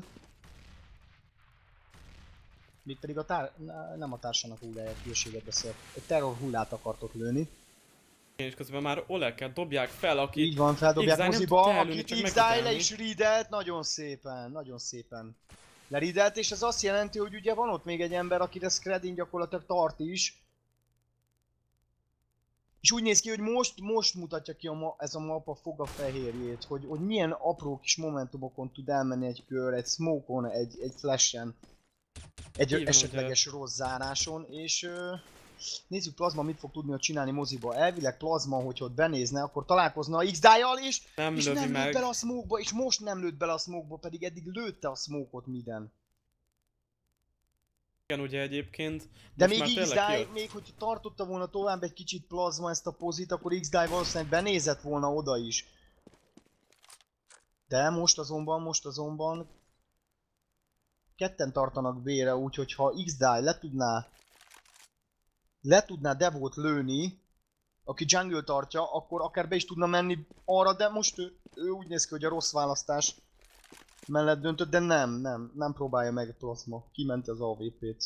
Speaker 1: Még pedig a tár... nem a társának hulláját, hülyeséget beszélt, egy terror hullát akart ott lőni.
Speaker 2: És közben már Oleket dobják fel, aki...
Speaker 1: Így van, feldobják moziba, akit X-Die le is ridelt, nagyon szépen, nagyon szépen leridelt, és ez azt jelenti, hogy ugye van ott még egy ember, akire Skreddin gyakorlatilag tart is. És úgy néz ki, hogy most, most mutatja ki a ma, ez a map a foga fehérjét, hogy, hogy milyen apró kis momentumokon tud elmenni egy kör, egy smoke-on, egy, egy flash-en, egy
Speaker 2: így
Speaker 1: esetleges van, rossz záráson, és... Uh, nézzük Plazma mit fog tudni csinálni moziba. Elvileg Plazma, hogyha ott benézne, akkor találkozna a X-Die-jal és nem, és nem lőtt bele a smoke-ba, és most nem lőtt bele a smoke-ba, pedig eddig lőtte a smoke-ot minden.
Speaker 2: Igen, ugye egyébként.
Speaker 1: De még X-Die, még hogy tartotta volna tovább egy kicsit Plazma ezt a pozit, akkor X-Die valószínűleg benézett volna oda is. De most azonban, most azonban ketten tartanak B-re, úgyhogy ha X-Die le tudná le tudná Devót lőni, aki jungle tartja, akkor akár be is tudna menni arra, de most ő, ő úgy néz ki, hogy a rossz választás mellett döntött, de nem, nem, nem próbálja meg Plazma. Kiment az á vé pét.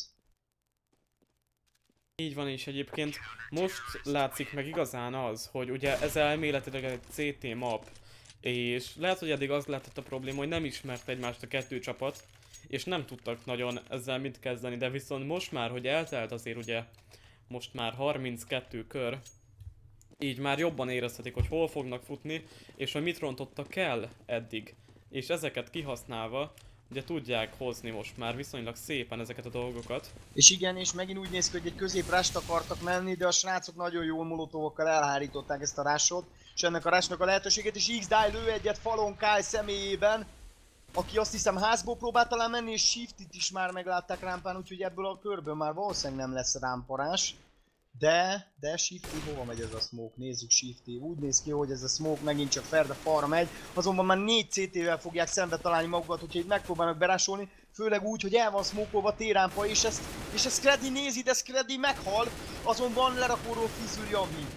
Speaker 2: Így van, és egyébként most látszik meg igazán az, hogy ugye ez elméletileg egy cé té map, és lehet, hogy eddig az lehetett a probléma, hogy nem ismert egymást a kettő csapat, és nem tudtak nagyon ezzel mit kezdeni, de viszont most már, hogy eltelt azért ugye most már harminckettő kör, így már jobban érezhetik, hogy hol fognak futni, és hogy mit rontottak el eddig. És ezeket kihasználva, ugye tudják hozni most már viszonylag szépen ezeket a dolgokat.
Speaker 1: És igen, és megint úgy néz ki, hogy egy középrást akartak menni, de a srácok nagyon jól molotovokkal elhárították ezt a rásot, és ennek a rásnak a lehetőségét, és X-Die lő egyet Falon Kyle személyében, aki azt hiszem házból próbált talán menni, és Shifty-t is már meglátták rámpán, úgyhogy ebből a körből már valószínűleg nem lesz rámparás. De, de Shifty, hova megy ez a smoke? Nézzük Shifty. Úgy néz ki, hogy ez a smoke megint csak ferde falra megy, azonban már négy cé té-vel fogják szembe találni magukat, hogyha itt megpróbálnak berásolni, főleg úgy, hogy el van smokolva T-rámpa, és ezt, és ezt Skreddin nézi, de Skreddin meghal, azonban lerakóról Fizzle javít.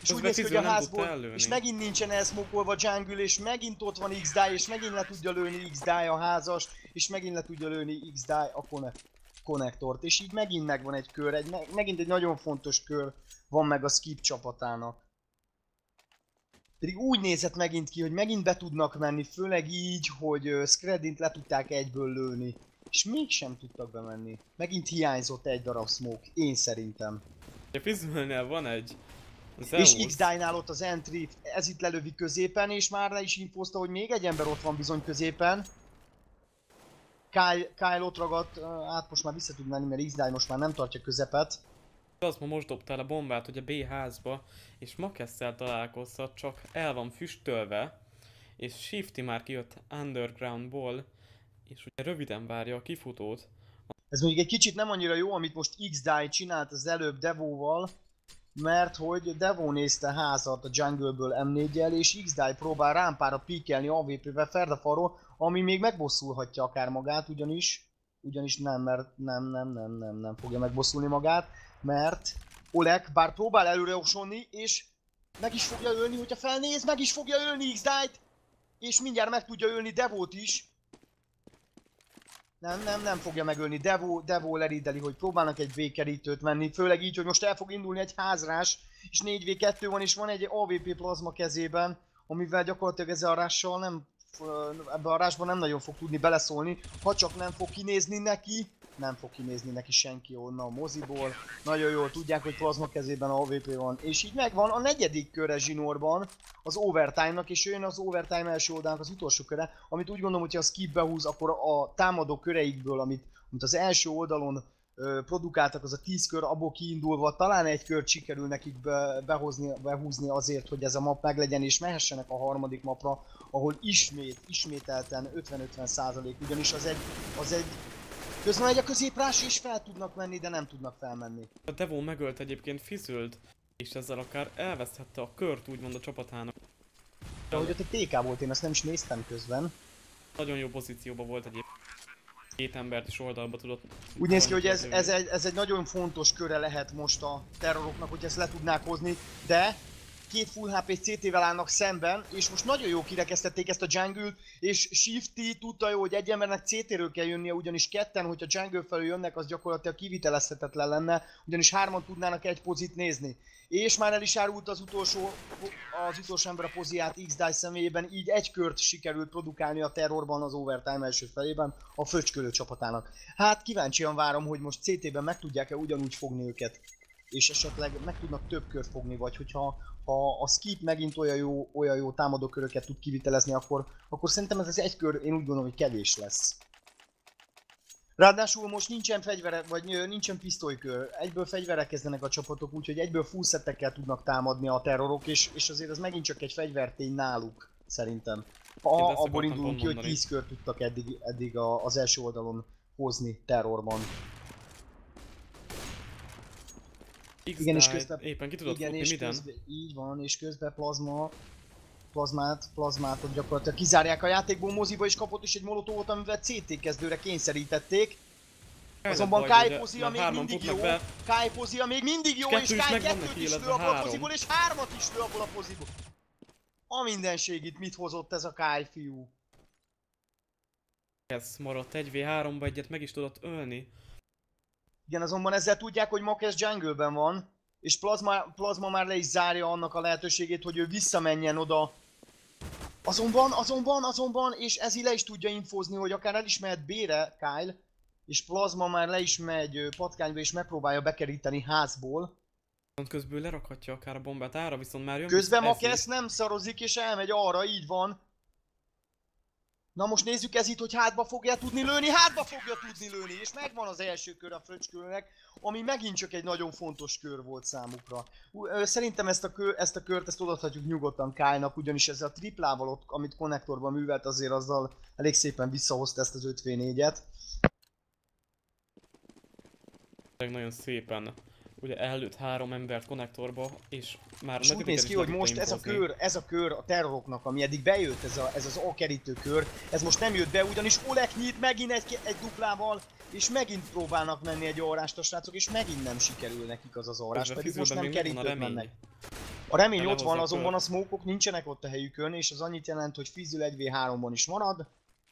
Speaker 1: És úgy
Speaker 2: Közben
Speaker 1: néz ki, hogy
Speaker 2: Fizül
Speaker 1: a
Speaker 2: nem tudta
Speaker 1: házból,
Speaker 2: ellőni.
Speaker 1: és megint nincsen elszmokolva jungle, és megint ott van X-Die, és megint le tudja lőni X-Die a házast, és megint le tudja lőni X-Die a konnektort, és így megint megvan egy kör, egy, megint egy nagyon fontos kör van meg a Skip csapatának. Pedig úgy nézett megint ki, hogy megint be tudnak menni, főleg így, hogy uh, Skreddint le tudták egyből lőni. És mégsem tudtak bemenni. Megint hiányzott egy darab smoke, én szerintem.
Speaker 2: A Fizülnél van egy Zeus.
Speaker 1: És X-Die-nál ott az entry, ez itt lelövi középen, és már le is infózta, hogy még egy ember ott van bizony középen. Kyle, Kyle ott ragadt, hát most már vissza tud menni, mert X-Die most már nem tartja közepet.
Speaker 2: Az ma most dobtál a bombát ugye B házba, és Makesszel találkozhat, csak el van füstölve, és Shifty már kijött Undergroundból, és ugye röviden várja a kifutót.
Speaker 1: Ez mondjuk egy kicsit nem annyira jó, amit most X-Die csinált az előbb Devóval, mert hogy Devo nézte házat a jungleből em négyel, és X-Die próbál rámpára píkelni á vé pé-vel Ferdafalról, ami még megbosszulhatja akár magát, ugyanis, ugyanis nem, mert nem, nem, nem, nem, nem fogja megbosszulni magát, mert Oleg bár próbál előre osonni, és meg is fogja ölni, hogyha felnéz, meg is fogja ölni X-Die-t, és mindjárt meg tudja ölni Devót is. Nem, nem, nem fogja megölni. Devo, Devo lerideli, hogy próbálnak egy V-kerítőt menni, főleg így, hogy most el fog indulni egy házrás, és négy vé kettő van, és van egy á vé pé plazma kezében, amivel gyakorlatilag ezzel a rással nem, ebben a rásban nem nagyon fog tudni beleszólni, ha csak nem fog kinézni neki, nem fog kinézni neki senki onnan a moziból. Nagyon jól tudják, hogy plazma kezében á vé pé van, és így megvan a negyedik köre zsinórban az overtime-nak, és jön az overtime első oldalának az utolsó köre, amit úgy gondolom, hogy ha a Skip behúz, akkor a támadó köreikből, amit, amit az első oldalon ö, produkáltak, az a tíz kör, abból kiindulva talán egy kört sikerül nekik be, behozni, behúzni azért, hogy ez a map meglegyen, és mehessenek a harmadik mapra, ahol ismét, ismételten ötven-ötven százalék, ugyanis az egy, az egy közben megy a középrás, és fel tudnak menni, de nem tudnak felmenni.
Speaker 2: A Devo megölt egyébként Fizült, és ezzel akár elveszthette a kört úgymond a csapatának.
Speaker 1: De hogy ott egy té ká volt, én azt nem is néztem közben.
Speaker 2: Nagyon jó pozícióban volt egyébként. Két embert is oldalba tudott.
Speaker 1: Úgy néz ki, hogy ez, ez, egy, ez egy nagyon fontos köre lehet most a terroroknak, hogy ezt le tudnák hozni, de két full há pé cé té-vel állnak szemben, és most nagyon jó kirekesztették ezt a jungle-t, és Shifty tudta jó, hogy egy embernek cé té-ről kell jönnie, ugyanis ketten, hogyha jungle felől jönnek, az gyakorlatilag kivitelezhetetlen lenne, ugyanis hárman tudnának egy pozit nézni. És már el is árult az utolsó, az utolsó ember a poziát X-Die személyében, így egy kört sikerült produkálni a terrorban az overtime első felében a fröcskölő csapatának. Hát kíváncsian várom, hogy most cé té-ben meg tudják-e ugyanúgy fogni őket, és esetleg meg tudnak több kört fogni, vagy hogyha ha a Skip megint olyan jó, olyan jó támadóköröket tud kivitelezni, akkor, akkor szerintem ez az egy kör, én úgy gondolom, hogy kevés lesz. Ráadásul most nincsen fegyvere, vagy nincsen pisztolykör, egyből fegyverek kezdenek a csapatok, úgyhogy egyből full szettekkel tudnak támadni a terrorok, és, és azért ez megint csak egy fegyvertény náluk, szerintem. Ha abból indulunk ki, hogy tíz kör tudtak eddig, eddig a, az első oldalon hozni terrorban.
Speaker 2: Igen, és közben éppen ki tudod futni minden.
Speaker 1: Közben, így van, és közben plazma, plazmát, plazmát gyakorlatilag kizárják a játékból, moziba is kapott is egy molotovot, amivel cé té kezdőre kényszerítették. Azonban Kai Pozia még mindig jó, Kai Pozia még mindig jó, és Kai kettőt is lő abból a poziból, és hármat is lő abból a poziból. A mindenség itt mit hozott ez a Kai fiú?
Speaker 2: Ez maradt egy vé háromba, egyet meg is tudott ölni.
Speaker 1: Igen, azonban ezzel tudják, hogy Makesz jungle-ben van, és Plazma, Plazma már le is zárja annak a lehetőségét, hogy ő visszamenjen oda. Azonban, azonban, azonban, és ez le is tudja infózni, hogy akár el is mehet B-re, Kyle, és Plazma már le is megy patkányba, és megpróbálja bekeríteni házból.
Speaker 2: Közben lerakhatja akár a bombát ára, viszont már jön.
Speaker 1: Közben Makesz nem szarozik, és elmegy arra, így van. Na most nézzük ez itt, hogy hátba fogja tudni lőni, hátba fogja tudni lőni, és megvan az első kör a fröcskölőnek, ami megint csak egy nagyon fontos kör volt számukra. Szerintem ezt a, kör, ezt a kört ezt odaadhatjuk nyugodtan Kyle-nak, ugyanis ezzel a triplával ott, amit konnektorban művelt, azért azzal elég szépen visszahozta ezt az öt vé négyet.
Speaker 2: Nagyon szépen. Ugye előtt három embert konnektorba, és már
Speaker 1: és úgy néz ki, hogy most ez a kör, ez a kör a terroroknak, ami eddig bejött, ez, a, ez az A-kerítő kör, ez most nem jött be, ugyanis Oleg nyit megint egy, egy duplával, és megint próbálnak menni egy orrást a srácok, és megint nem sikerül nekik az az orrás, pedig most nem kerítőt mennek. A A remény ott
Speaker 2: Lehozza
Speaker 1: van,
Speaker 2: a
Speaker 1: azonban a
Speaker 2: kört.
Speaker 1: smoke-ok nincsenek ott a helyükön, és az annyit jelent, hogy Fizzül egy vé háromban is marad.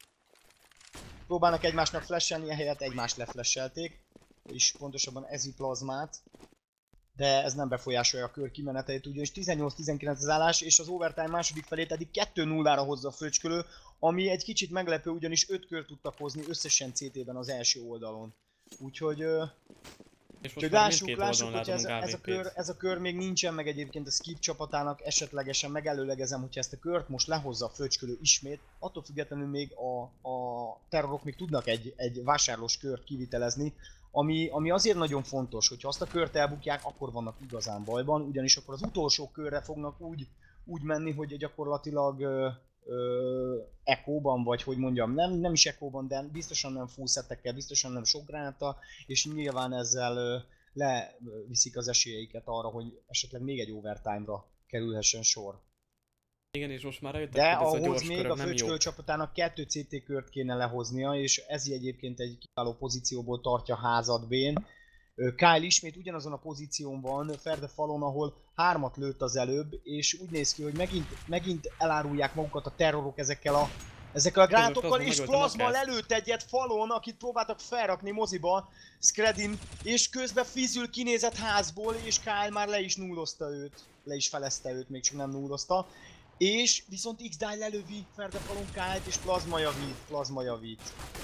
Speaker 1: Próbálnak egymásnak flashelni, ehelyett egymást leflashelték, és pontosabban Ezi plazmát. De ez nem befolyásolja a kör kimeneteit, ugyanis tizennyolc tizenkilenc az állás, és az overtime második felét eddig kettő nullára hozza a fröccskölő, ami egy kicsit meglepő, ugyanis öt kört tudtak hozni összesen cé té-ben az első oldalon. Úgyhogy...
Speaker 2: És most
Speaker 1: Úgyhogy
Speaker 2: már
Speaker 1: lássuk,
Speaker 2: mindkét
Speaker 1: lássuk,
Speaker 2: oldalon
Speaker 1: hogy ez,
Speaker 2: látunk
Speaker 1: ez, a kör,
Speaker 2: á vé pét.
Speaker 1: ez a kör még nincsen meg egyébként a Skip csapatának, esetlegesen megelőlegezem, hogyha ezt a kört most lehozza a fröccskölő ismét, attól függetlenül még a, a terrorok még tudnak egy, egy vásárlós kört kivitelezni, ami, ami azért nagyon fontos, hogyha azt a kört elbukják, akkor vannak igazán bajban, ugyanis akkor az utolsó körre fognak úgy, úgy menni, hogy gyakorlatilag ö, ö, ekóban, vagy hogy mondjam, nem, nem is ekóban, de biztosan nem full szettekkel, biztosan nem sok gránata, és nyilván ezzel ö, leviszik az esélyeiket arra, hogy esetleg még egy overtime-ra kerülhessen sor.
Speaker 2: Igen, és most már rájöttek,
Speaker 1: De
Speaker 2: hogy ez a
Speaker 1: ahhoz
Speaker 2: gyors
Speaker 1: még
Speaker 2: körök
Speaker 1: a
Speaker 2: nem jó.
Speaker 1: fröccskölő csapatának kettő cé té kört kéne lehoznia, és ez egyébként egy kiváló pozícióból tartja házat Bén. Kyle ismét ugyanazon a pozíción van, ferde falon, ahol hármat lőtt az előbb, és úgy néz ki, hogy megint, megint elárulják magukat a terrorok ezekkel a, ezekkel a gránátokkal, és Plazma lelőtt egyet falon, akit próbáltak felrakni moziba, Skredin, és közben Fizzül kinézett házból, és Kyle már le is nullozta őt, le is felezte őt, még csak nem nullozta. És viszont X-Die lelövi ferde falon Kyle-t, és Plazma javít, Plazma javít.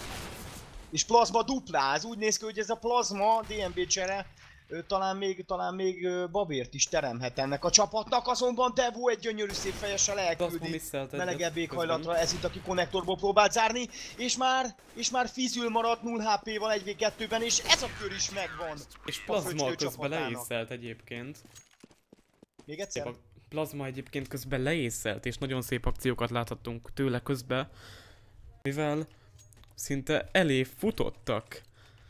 Speaker 1: És Plazma dupláz, úgy néz ki, hogy ez a Plazma dé em bé csere ö, talán még, talán még ö, babért is teremhet ennek a csapatnak, azonban Devo egy gyönyörű szép fejessel elküldi melegebb éghajlatra, ez itt, aki konnektorból próbált zárni, és már, és már Fizzül maradt nulla há pé-val egy vé kettőben, és ez a kör is megvan.
Speaker 2: És Plazma közben leészelt egyébként.
Speaker 1: Még egyszer?
Speaker 2: Szép a Plazma egyébként közben leészelt, és nagyon szép akciókat láthattunk tőle közben, mivel szinte elé futottak.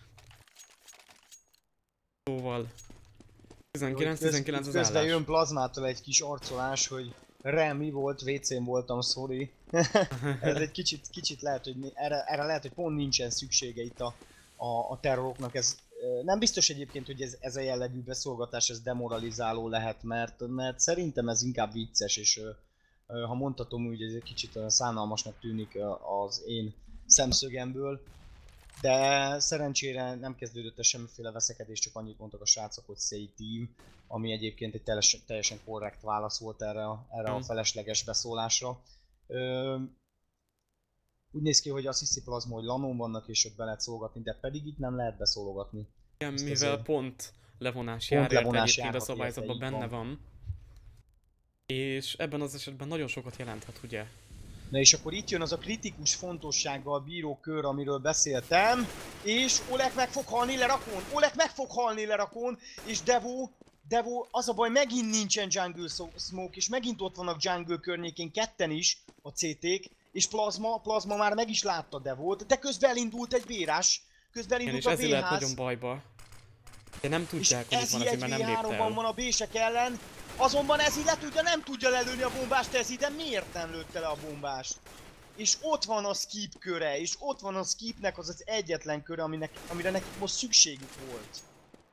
Speaker 2: Szóval tizenkilenc tizenkilenc az
Speaker 1: közben
Speaker 2: állás.
Speaker 1: jön Plazmától egy kis arcolás, hogy Re, mi volt, vé cén voltam, sorry. Ez egy kicsit, kicsit lehet, hogy erre, erre lehet, hogy pont nincsen szüksége itt a, a, a terroroknak. Ez, nem biztos egyébként, hogy ez, ez a jellegű beszolgatás, ez demoralizáló lehet, mert, mert szerintem ez inkább vicces, és ha mondhatom úgy, ez egy kicsit szánalmasnak tűnik az én szemszögemből. De szerencsére nem kezdődött el semmiféle veszekedés, csak annyit mondtak a srácok, hogy Say Team, ami egyébként egy teljesen, teljesen korrekt válasz volt erre a, erre a felesleges beszólásra. Ö, úgy néz ki, hogy azt hiszi Plazma, hogy lanon vannak és ott be lehet szolgatni, de pedig itt nem lehet beszólogatni.
Speaker 2: Igen, mivel azért pont levonás
Speaker 1: pont
Speaker 2: jár
Speaker 1: levonás
Speaker 2: egyébként a
Speaker 1: járhat
Speaker 2: szabályzatban
Speaker 1: érte,
Speaker 2: benne
Speaker 1: van.
Speaker 2: van. És ebben az esetben nagyon sokat jelenthet, ugye?
Speaker 1: Na és akkor itt jön az a kritikus fontossággal bíró kör, amiről beszéltem, és Oleg meg fog halni lerakón, Oleg meg fog halni lerakón, és Devo, Devo, az a baj, megint nincsen jungle smoke, és megint ott vannak jungle környékén ketten is a cé té-k, és Plazma, Plazma már meg is látta Devót, de közben elindult egy bérás, közben elindult
Speaker 2: igen,
Speaker 1: a
Speaker 2: és ezért lehet
Speaker 1: bé-ház.
Speaker 2: nagyon bajba. De nem tudják,
Speaker 1: És
Speaker 2: hogy itt van azért, mert nem lépte el.
Speaker 1: van a bések ellen, azonban Ezi le tudja, nem tudja lelőni a bombást Ezi, de miért nem lőtte le a bombást? És ott van a Skip köre, és ott van a Skipnek az az egyetlen köre, aminek, amire nekik most szükségük volt.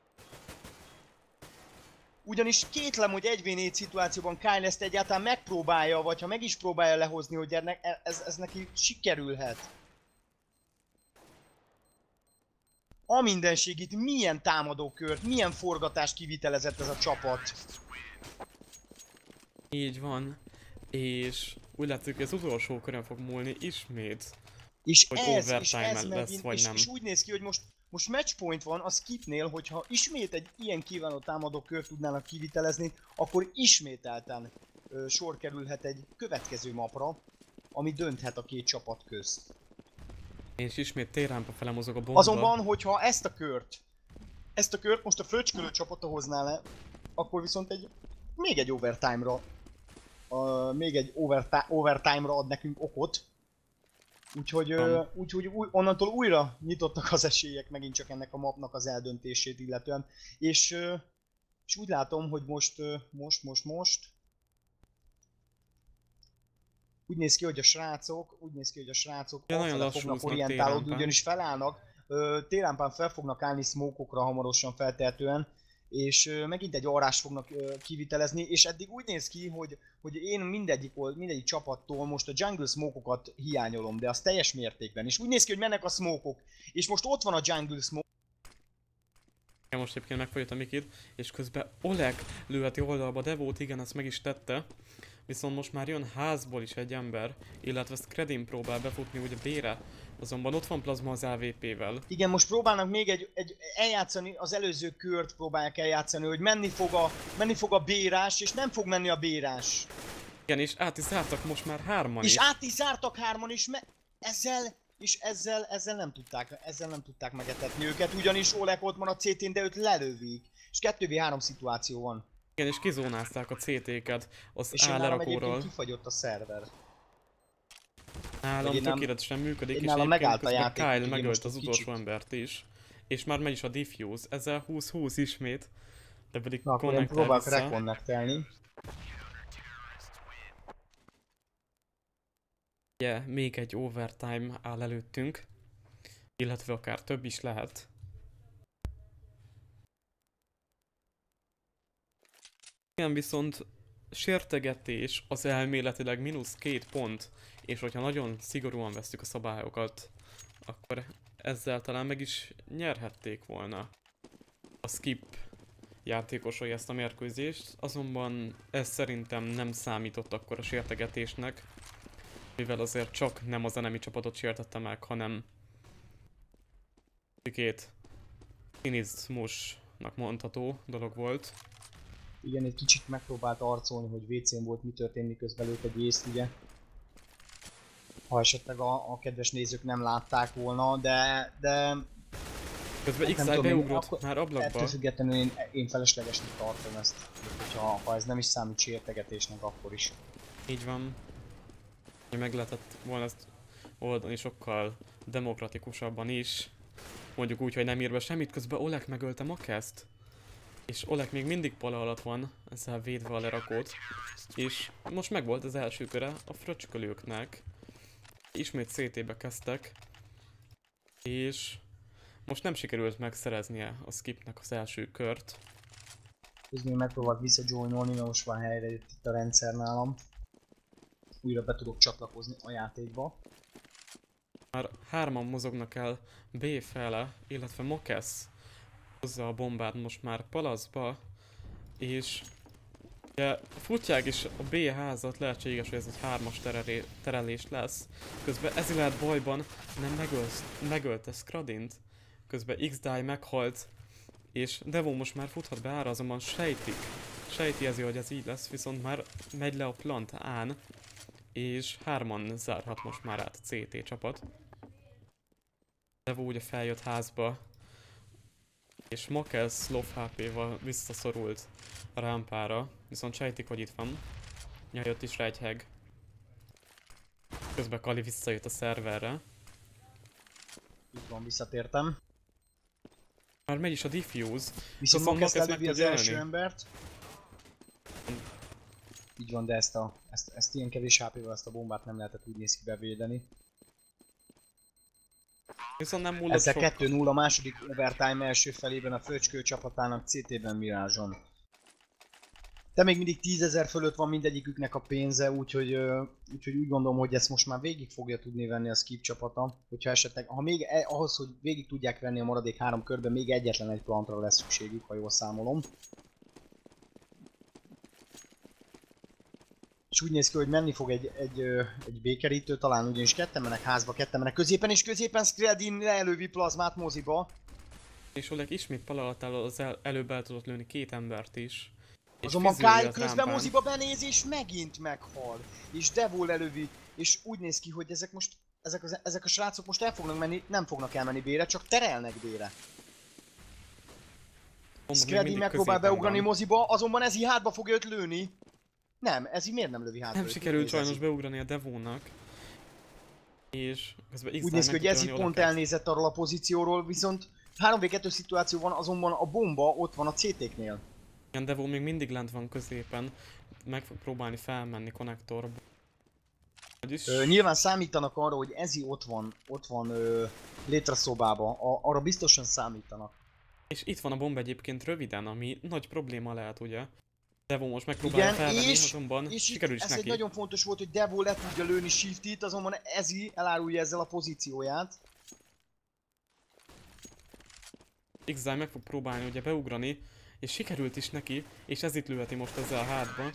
Speaker 1: Ugyanis kétlem, hogy egy vé négy szituációban Kyle ezt egyáltalán megpróbálja, vagy ha meg is próbálja lehozni, hogy ez, ez neki sikerülhet. A mindenség itt milyen támadókört, milyen forgatást kivitelezett ez a csapat.
Speaker 2: Így van. És úgy látszik, hogy az utolsó körön fog múlni ismét.
Speaker 1: És
Speaker 2: hogy
Speaker 1: ez, és ez
Speaker 2: lesz,
Speaker 1: megint,
Speaker 2: vagy
Speaker 1: és,
Speaker 2: nem.
Speaker 1: és úgy néz ki, hogy most, most matchpoint van a Skipnél, hogyha ismét egy ilyen kívánó támadókört tudnának kivitelezni, akkor ismételten ö, sor kerülhet egy következő mapra, ami dönthet a két csapat közt.
Speaker 2: És ismét térrámpa fele mozog a bomba.
Speaker 1: Azonban, hogyha ezt a kört, ezt a kört most a fröccskölő csapata hozná le, akkor viszont egy, még egy overtime-ra, uh, még egy overti overtime-ra ad nekünk okot. Úgyhogy, uh, úgyhogy új, onnantól újra nyitottak az esélyek megint csak ennek a mapnak az eldöntését illetően. És, uh, és úgy látom, hogy most, uh, most, most, most, úgy néz ki, hogy a srácok, úgy néz ki, hogy a srácok
Speaker 2: ja,
Speaker 1: arra fognak orientálódni, ugyanis felállnak, térlámpán fel fognak állni smoke-okra hamarosan feltehetően, és ö, megint egy arrást fognak ö, kivitelezni, és eddig úgy néz ki, hogy, hogy én mindegyik, mindegyik csapattól most a jungle smoke-okat hiányolom, de az teljes mértékben, és úgy néz ki, hogy mennek a smoke-ok, és most ott van a jungle smoke.
Speaker 2: Most egyébként megfolyott a Mikid, és közben Oleg lőheti oldalba Devót, igen, ezt meg is tette. Viszont most már jön házból is egy ember, illetve Skredin próbál befutni ugye B-re. Azonban ott van Plazma az á vé pé-vel.
Speaker 1: Igen, most próbálnak még egy, egy eljátszani, az előző kört próbálják eljátszani, hogy menni fog a, menni fog a bérás, és nem fog menni a bérás.
Speaker 2: Igen, és át is zártak most már hárman
Speaker 1: És
Speaker 2: is.
Speaker 1: át is zártak hárman, és me ezzel, és ezzel, ezzel nem tudták, ezzel nem tudták megetetni őket, ugyanis Oleg ott van a cé tén, de őt lelövik. És kettő vé három szituáció van.
Speaker 2: Igen, és kizónázták a cé té-ket az
Speaker 1: És én
Speaker 2: A
Speaker 1: nálam
Speaker 2: lerakóról.
Speaker 1: egyébként kifagyott a szerver.
Speaker 2: Nálam
Speaker 1: Én nálam-
Speaker 2: tökéletesen működik,
Speaker 1: én
Speaker 2: és
Speaker 1: nálam
Speaker 2: egyébként
Speaker 1: megállt a
Speaker 2: közben
Speaker 1: játék,
Speaker 2: Kyle
Speaker 1: úgyhogy én
Speaker 2: megölt
Speaker 1: most
Speaker 2: az
Speaker 1: egy
Speaker 2: utolsó
Speaker 1: kicsit-
Speaker 2: embert is. És már megy is a diffuse, ezzel húsz húsz ismét. De pedig
Speaker 1: Na, akkor én
Speaker 2: connectál
Speaker 1: próbálok
Speaker 2: vissza.
Speaker 1: reconnectelni.
Speaker 2: Ugye, még egy overtime áll előttünk. Illetve akár több is lehet. Igen, viszont sértegetés az elméletileg mínusz két pont, és hogyha nagyon szigorúan vesztük a szabályokat, akkor ezzel talán meg is nyerhették volna a Skip játékosai ezt a mérkőzést, azonban ez szerintem nem számított akkor a sértegetésnek, mivel azért csak nem az enemi csapatot sértette meg, hanem két cinizmusnak mondható dolog volt.
Speaker 1: Igen, egy kicsit megpróbált arcolni, hogy vé cén volt, mi történt, miközben lőtt egy észt, ugye. Ha esetleg a, a kedves nézők nem látták volna, de... de
Speaker 2: Közben
Speaker 1: nem
Speaker 2: iksz i
Speaker 1: tudom, én
Speaker 2: beugrott
Speaker 1: akkor
Speaker 2: már ablakba.
Speaker 1: ettől függetlenül én, én feleslegesnek tartom ezt, hogyha, ha ez nem is számít sértegetésnek, akkor is.
Speaker 2: Így van. Meg lehetett volna ezt oldani sokkal demokratikusabban is. Mondjuk úgy, hogy nem ír be semmit, közben Oleg megölte Makeszt. És Oleg még mindig pala alatt van, ezzel védve a lerakót. És most megvolt az első köre a fröcskölőknek. Ismét cé té-be kezdtek. És most nem sikerült megszereznie a Skipnek az első kört.
Speaker 1: Közben megpróbált visszajoinolni, mert most már helyre jött itt a rendszer nálam. Újra be tudok csatlakozni a játékba.
Speaker 2: Már hárman mozognak el B fele, illetve Mokesz hozza a bombát most már Palaszba, és ugye futják is a B házat, lehetséges, hogy ez egy hármas terelé, terelés lesz. Közben Ezilárd bajban nem megölt, megölte Skradint, közben X-Die meghalt, és Devon most már futhat be ára, azonban sejtik, sejti ezért, hogy ez így lesz, viszont már megy le a plant án, és hárman zárhat most már át a cé té csapat. Devo ugye feljött házba, és Makez low há pé-val visszaszorult a rámpára, viszont sejtik, hogy itt van. Ja, jött is rá egy heg. Közben Kali visszajött a szerverre.
Speaker 1: Itt van, visszatértem.
Speaker 2: Már megy is a diffuse,
Speaker 1: Viszont
Speaker 2: Viszont
Speaker 1: Makesz
Speaker 2: Makesz
Speaker 1: lelövi
Speaker 2: meg
Speaker 1: az
Speaker 2: tudja
Speaker 1: első
Speaker 2: ölni.
Speaker 1: embert. Így van, de ezt, a, ezt, ezt ilyen kevés há pé-vel ezt a bombát nem lehetett úgy néz ki bevédeni.
Speaker 2: viszont nem múlott
Speaker 1: Ezzel
Speaker 2: sok.
Speaker 1: kettő null a második overtime első felében a Fröcskő csapatának cé té-ben Mirázson. De még mindig tízezer fölött van mindegyiküknek a pénze, úgyhogy, ö, úgyhogy úgy gondolom, hogy ezt most már végig fogja tudni venni a Skip csapata. Hogyha esetleg, ha még e, ahhoz, hogy végig tudják venni a maradék három körben, még egyetlen egy plantra lesz szükségük, ha jól számolom. És úgy néz ki, hogy menni fog egy, egy, ö, egy békerítő, talán ugyanis ketten mennek házba, ketten mennek középen, és középen Skredin elővi plazmát moziba.
Speaker 2: És Oleg ismét pala alatt áll, az el, előbb el tudott lőni két embert is. És
Speaker 1: Azonban
Speaker 2: fizőli
Speaker 1: Kyle
Speaker 2: az
Speaker 1: közben
Speaker 2: rámpán.
Speaker 1: moziba benéz és megint meghal. És Devol elővi, és úgy néz ki, hogy ezek most, ezek, az, ezek a srácok most el fognak menni, nem fognak elmenni B-re, csak terelnek B-re.
Speaker 2: Mondom, még
Speaker 1: Skredin
Speaker 2: mindig
Speaker 1: megpróbál
Speaker 2: középen
Speaker 1: beugrani
Speaker 2: van.
Speaker 1: moziba, azonban Ezi hátba fogja őt lőni. Nem, Ezi miért nem lövi hátba
Speaker 2: Nem
Speaker 1: őt?
Speaker 2: sikerült
Speaker 1: Mit néz
Speaker 2: sajnos
Speaker 1: Ezi?
Speaker 2: beugrani a Devónak. És közben
Speaker 1: Úgy néz ki, hogy Ezi pont
Speaker 2: elnézett.
Speaker 1: elnézett arról a pozícióról, viszont három vé kettő szituáció van, azonban a bomba ott van a cé té-knél.
Speaker 2: Igen, Devo még mindig lent van középen. Meg fog próbálni felmenni konnektorba. Vagyis...
Speaker 1: Ö, nyilván számítanak arra, hogy Ezi ott van, ott van ö, létraszobába, a, arra biztosan számítanak.
Speaker 2: És itt van a bomba egyébként röviden, ami nagy probléma lehet, ugye? Devo most megpróbálja
Speaker 1: Igen,
Speaker 2: felvenni,
Speaker 1: és,
Speaker 2: azonban
Speaker 1: és
Speaker 2: sikerül
Speaker 1: itt
Speaker 2: is
Speaker 1: ez
Speaker 2: neki.
Speaker 1: egy nagyon fontos volt, hogy Devo le tudja lőni Shifty-t, azonban Ezi elárulja ezzel a pozícióját.
Speaker 2: X-Eye meg fog próbálni ugye beugrani, és sikerült is neki, és ez itt lőheti most ezzel a hátba.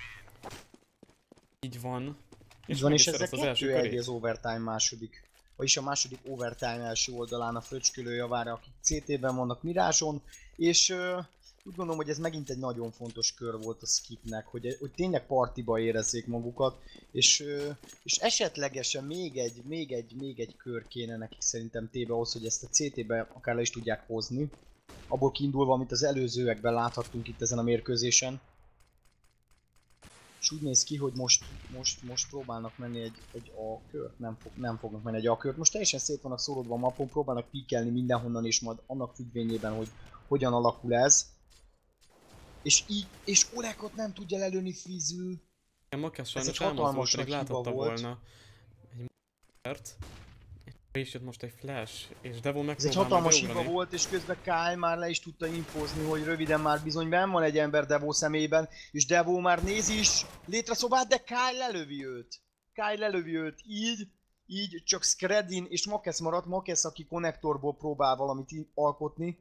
Speaker 2: Így van.
Speaker 1: Így
Speaker 2: És
Speaker 1: van,
Speaker 2: meg
Speaker 1: és
Speaker 2: is
Speaker 1: ezzel
Speaker 2: szerez az első
Speaker 1: kettő egy
Speaker 2: körét.
Speaker 1: az overtime második. Vagyis a második overtime első oldalán a fröcskölő javára, akik cé té-ben vannak Mirázson, és uh, úgy gondolom, hogy ez megint egy nagyon fontos kör volt a Skipnek, hogy, hogy tényleg partiba érezzék magukat, és, uh, és esetlegesen még egy, még egy, még egy kör kéne nekik szerintem tébe ahhoz, hogy ezt a cé té-be akár le is tudják hozni. Abból kiindulva, amit az előzőekben láthattunk itt ezen a mérkőzésen. És úgy néz ki, hogy most, most, most próbálnak menni egy, egy A-kört, nem, fog, nem fognak menni egy A-kört. Most teljesen szét vannak szórodva a mapon, próbálnak píkelni mindenhonnan, és majd annak függvényében, hogy hogyan alakul ez. És így, és Olekot nem tudja lelőni Frizzül.
Speaker 2: A Makesz
Speaker 1: Ez
Speaker 2: sajnos
Speaker 1: egy hatalmas
Speaker 2: elmozdult, pedig
Speaker 1: nagy hiba
Speaker 2: láthatta
Speaker 1: volt.
Speaker 2: volna egy mert. És jött most egy flash, és Devo
Speaker 1: Ez egy
Speaker 2: megpróbál
Speaker 1: hatalmas
Speaker 2: beugrani.
Speaker 1: hiba volt, és közben Kyle már le is tudta infozni, hogy röviden már bizony benn van egy ember Devo szemében, és Devo már nézi is létreszobát, de Kyle lelövi őt. Kyle lelövi őt, így, így csak Skredin és Makesz maradt, Makesz, aki konnektorból próbál valamit alkotni.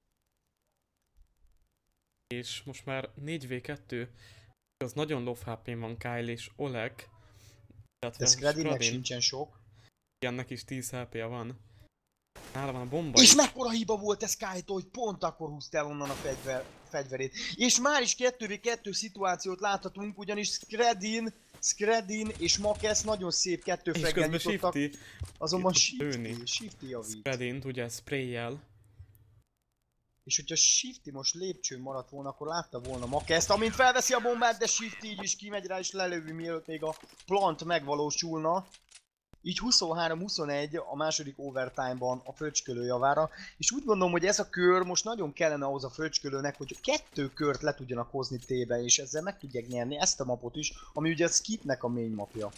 Speaker 2: És most már négy vé kettő, az nagyon low há pén van Kyle és Oleg.
Speaker 1: De Skredinnek sincsen sok.
Speaker 2: Ennek is tíz há pé-je van. Nála van a bomba
Speaker 1: És
Speaker 2: is.
Speaker 1: mekkora hiba volt ez Kyle-tól, hogy pont akkor húzta el onnan a fegyver, fegyverét. És már is kettő vé kettő szituációt láthatunk, ugyanis Skredin, Skredin és Makesz nagyon szép kettő
Speaker 2: És
Speaker 1: freggel
Speaker 2: közben
Speaker 1: nyitottak.
Speaker 2: Shifty
Speaker 1: Azonban
Speaker 2: ki tud lőni.
Speaker 1: Shifty, Shifty javít.
Speaker 2: Skredint ugye sprayjel.
Speaker 1: És hogyha Shifty most lépcsőn maradt volna, akkor látta volna Makeszt, amint felveszi a bombát, de Shifty így is kimegy rá és lelövi, mielőtt még a plant megvalósulna. Így huszonhárom huszonegy a második overtime-ban a fröcskölő javára, és úgy gondolom, hogy ez a kör most nagyon kellene ahhoz a fröcskölőnek, hogy kettő kört le tudjanak hozni tébe, és ezzel meg tudják nyerni ezt a mapot is, ami ugye a Skipnek a main mapja.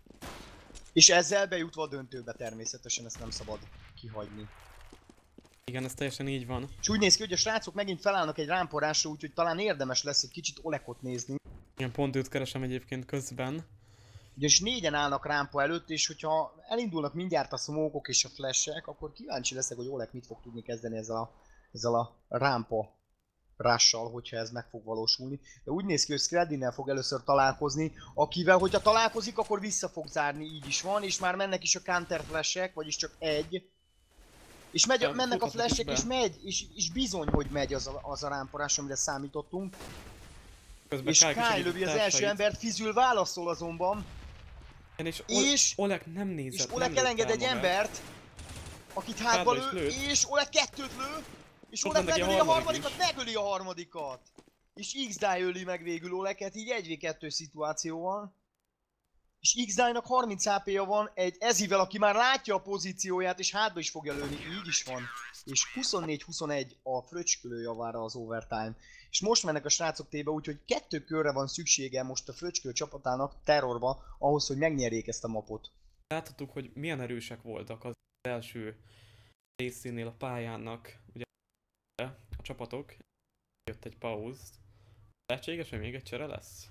Speaker 1: És ezzel bejutva a döntőbe természetesen, ezt nem szabad kihagyni.
Speaker 2: Igen, ez teljesen így van.
Speaker 1: És úgy néz ki, hogy a srácok megint felállnak egy rámporásra, úgyhogy talán érdemes lesz egy kicsit Olekot nézni.
Speaker 2: Igen, pont őt keresem egyébként közben.
Speaker 1: Ugyanis négyen állnak rámpa előtt, és hogyha elindulnak mindjárt a smoke-ok és a flashek, akkor kíváncsi leszek, hogy Oleg mit fog tudni kezdeni ezzel a, ezzel a rámpa rush-sal, hogyha ez meg fog valósulni. De úgy néz ki, hogy Skredinnel fog először találkozni, akivel, hogyha találkozik, akkor vissza fog zárni, így is van, és már mennek is a counter flashek, vagyis csak egy. És megy,
Speaker 2: Ja,
Speaker 1: mennek a
Speaker 2: futhatnak is
Speaker 1: flashek,
Speaker 2: be.
Speaker 1: és megy, és, és bizony, hogy megy az a, az a rámparás, amire számítottunk.
Speaker 2: Közben
Speaker 1: És
Speaker 2: Kyle
Speaker 1: Kyle
Speaker 2: kisegít
Speaker 1: lövi az
Speaker 2: társait.
Speaker 1: első embert, Fizül válaszol azonban.
Speaker 2: Igen, és,
Speaker 1: És-
Speaker 2: Ol Oleg nem nézett,
Speaker 1: És
Speaker 2: nem
Speaker 1: Oleg
Speaker 2: lőtte
Speaker 1: elenged
Speaker 2: el
Speaker 1: egy
Speaker 2: magát.
Speaker 1: embert, akit hátba
Speaker 2: Hátba is
Speaker 1: lő,
Speaker 2: lőtt.
Speaker 1: és Oleg kettőt lő, és
Speaker 2: Ott
Speaker 1: Oleg
Speaker 2: van neki a
Speaker 1: megöli a
Speaker 2: harmadik
Speaker 1: harmadikat, megöli a harmadikat! És X-Die öli meg végül Oleget, így egy vé kettő szituáció van. És X-Die-nak harminc há pé-ja van egy Ezivel, aki már látja a pozícióját, és hátba is fogja lőni, így is van. És huszonnégy huszonegy a fröcskölő javára az overtime. És most mennek a srácok tébe, úgyhogy kettő körre van szüksége most a fröcskölő csapatának terrorba, ahhoz, hogy megnyerjék ezt a mapot.
Speaker 2: Láthattuk, hogy milyen erősek voltak az első részénél a pályának, ugye a csapatok. Jött egy pauz. Lehetséges, hogy még egy csere lesz?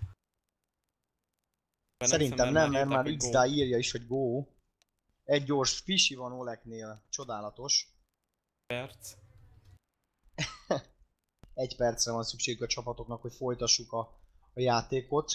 Speaker 2: Bár
Speaker 1: Szerintem
Speaker 2: hiszem,
Speaker 1: nem, mert
Speaker 2: írták,
Speaker 1: már
Speaker 2: hogy
Speaker 1: X
Speaker 2: go.
Speaker 1: írja is, hogy go. Egy gyors fisi van Olegnél, csodálatos.
Speaker 2: Perc.
Speaker 1: Egy percre van szükség a csapatoknak, hogy folytassuk a, a játékot.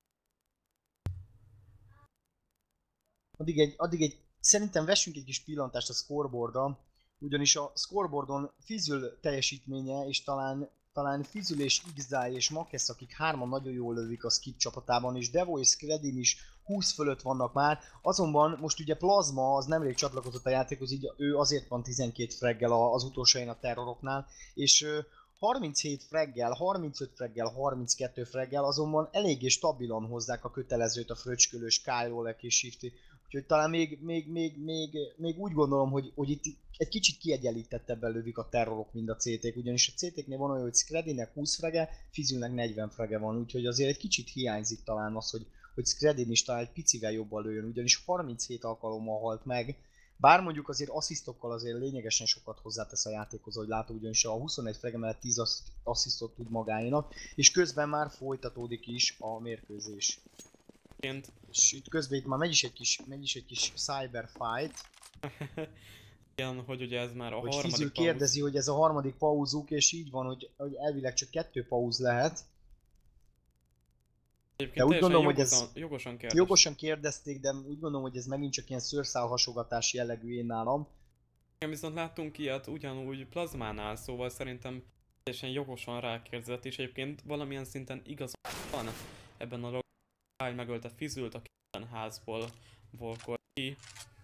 Speaker 1: Addig egy, addig egy, szerintem vessünk egy kis pillantást a scoreboardra, ugyanis a scoreboardon Fizül teljesítménye, és talán, talán Fizül és X-Die és Makesz, akik hárman nagyon jól lövik a Skip csapatában, és Devo és Skredin is húsz fölött vannak már, azonban most ugye Plazma az nemrég csatlakozott a játékhoz, így ő azért van tizenkét fraggel az utolsó helyen a terroroknál, és harminchét fraggel, harmincöt fraggel, harminckettő fraggel, azonban eléggé stabilan hozzák a kötelezőt a fröcskölős Kyle, Oleg és Shifty. Úgyhogy talán még, még, még, még, még úgy gondolom, hogy, hogy itt egy kicsit kiegyenlítettebben lövik a terrorok, mint a cé té-k, ugyanis a cé té-knél van olyan, hogy Skredinnek húsz frage, Fizülnek negyven frage van, úgyhogy azért egy kicsit hiányzik talán az, hogy, hogy Skredin is talán egy picivel jobban lőjön, ugyanis harminchét alkalommal halt meg, Bár mondjuk azért asszisztokkal azért lényegesen sokat hozzátesz a játékhoz, hogy látod, ugyanis a huszonegy frage mellett tíz asszisztot tud magáénak, és közben már folytatódik is a mérkőzés.
Speaker 2: Ként.
Speaker 1: És itt közben itt már megy is egy kis, megy is egy kis cyber fight.
Speaker 2: Igen, hogy ugye ez már a
Speaker 1: hogy
Speaker 2: harmadik
Speaker 1: Fizül
Speaker 2: pauz.
Speaker 1: kérdezi, hogy ez a harmadik pauzuk, és így van, hogy, hogy elvileg csak kettő pauz lehet.
Speaker 2: Egyébként
Speaker 1: de úgy gondolom, hogy
Speaker 2: jogosan,
Speaker 1: ez
Speaker 2: jogosan kérdez.
Speaker 1: jogosan kérdezték, de úgy gondolom, hogy ez megint csak ilyen szőrszálhasogatás jellegű én nálam.
Speaker 2: Igen, viszont láttunk ilyet ugyanúgy plazmánál, szóval szerintem teljesen jogosan rákérdezett, és egyébként valamilyen szinten igaz van ebben a dologban. Kyle megölte Fizült, aki a házból volkol ki.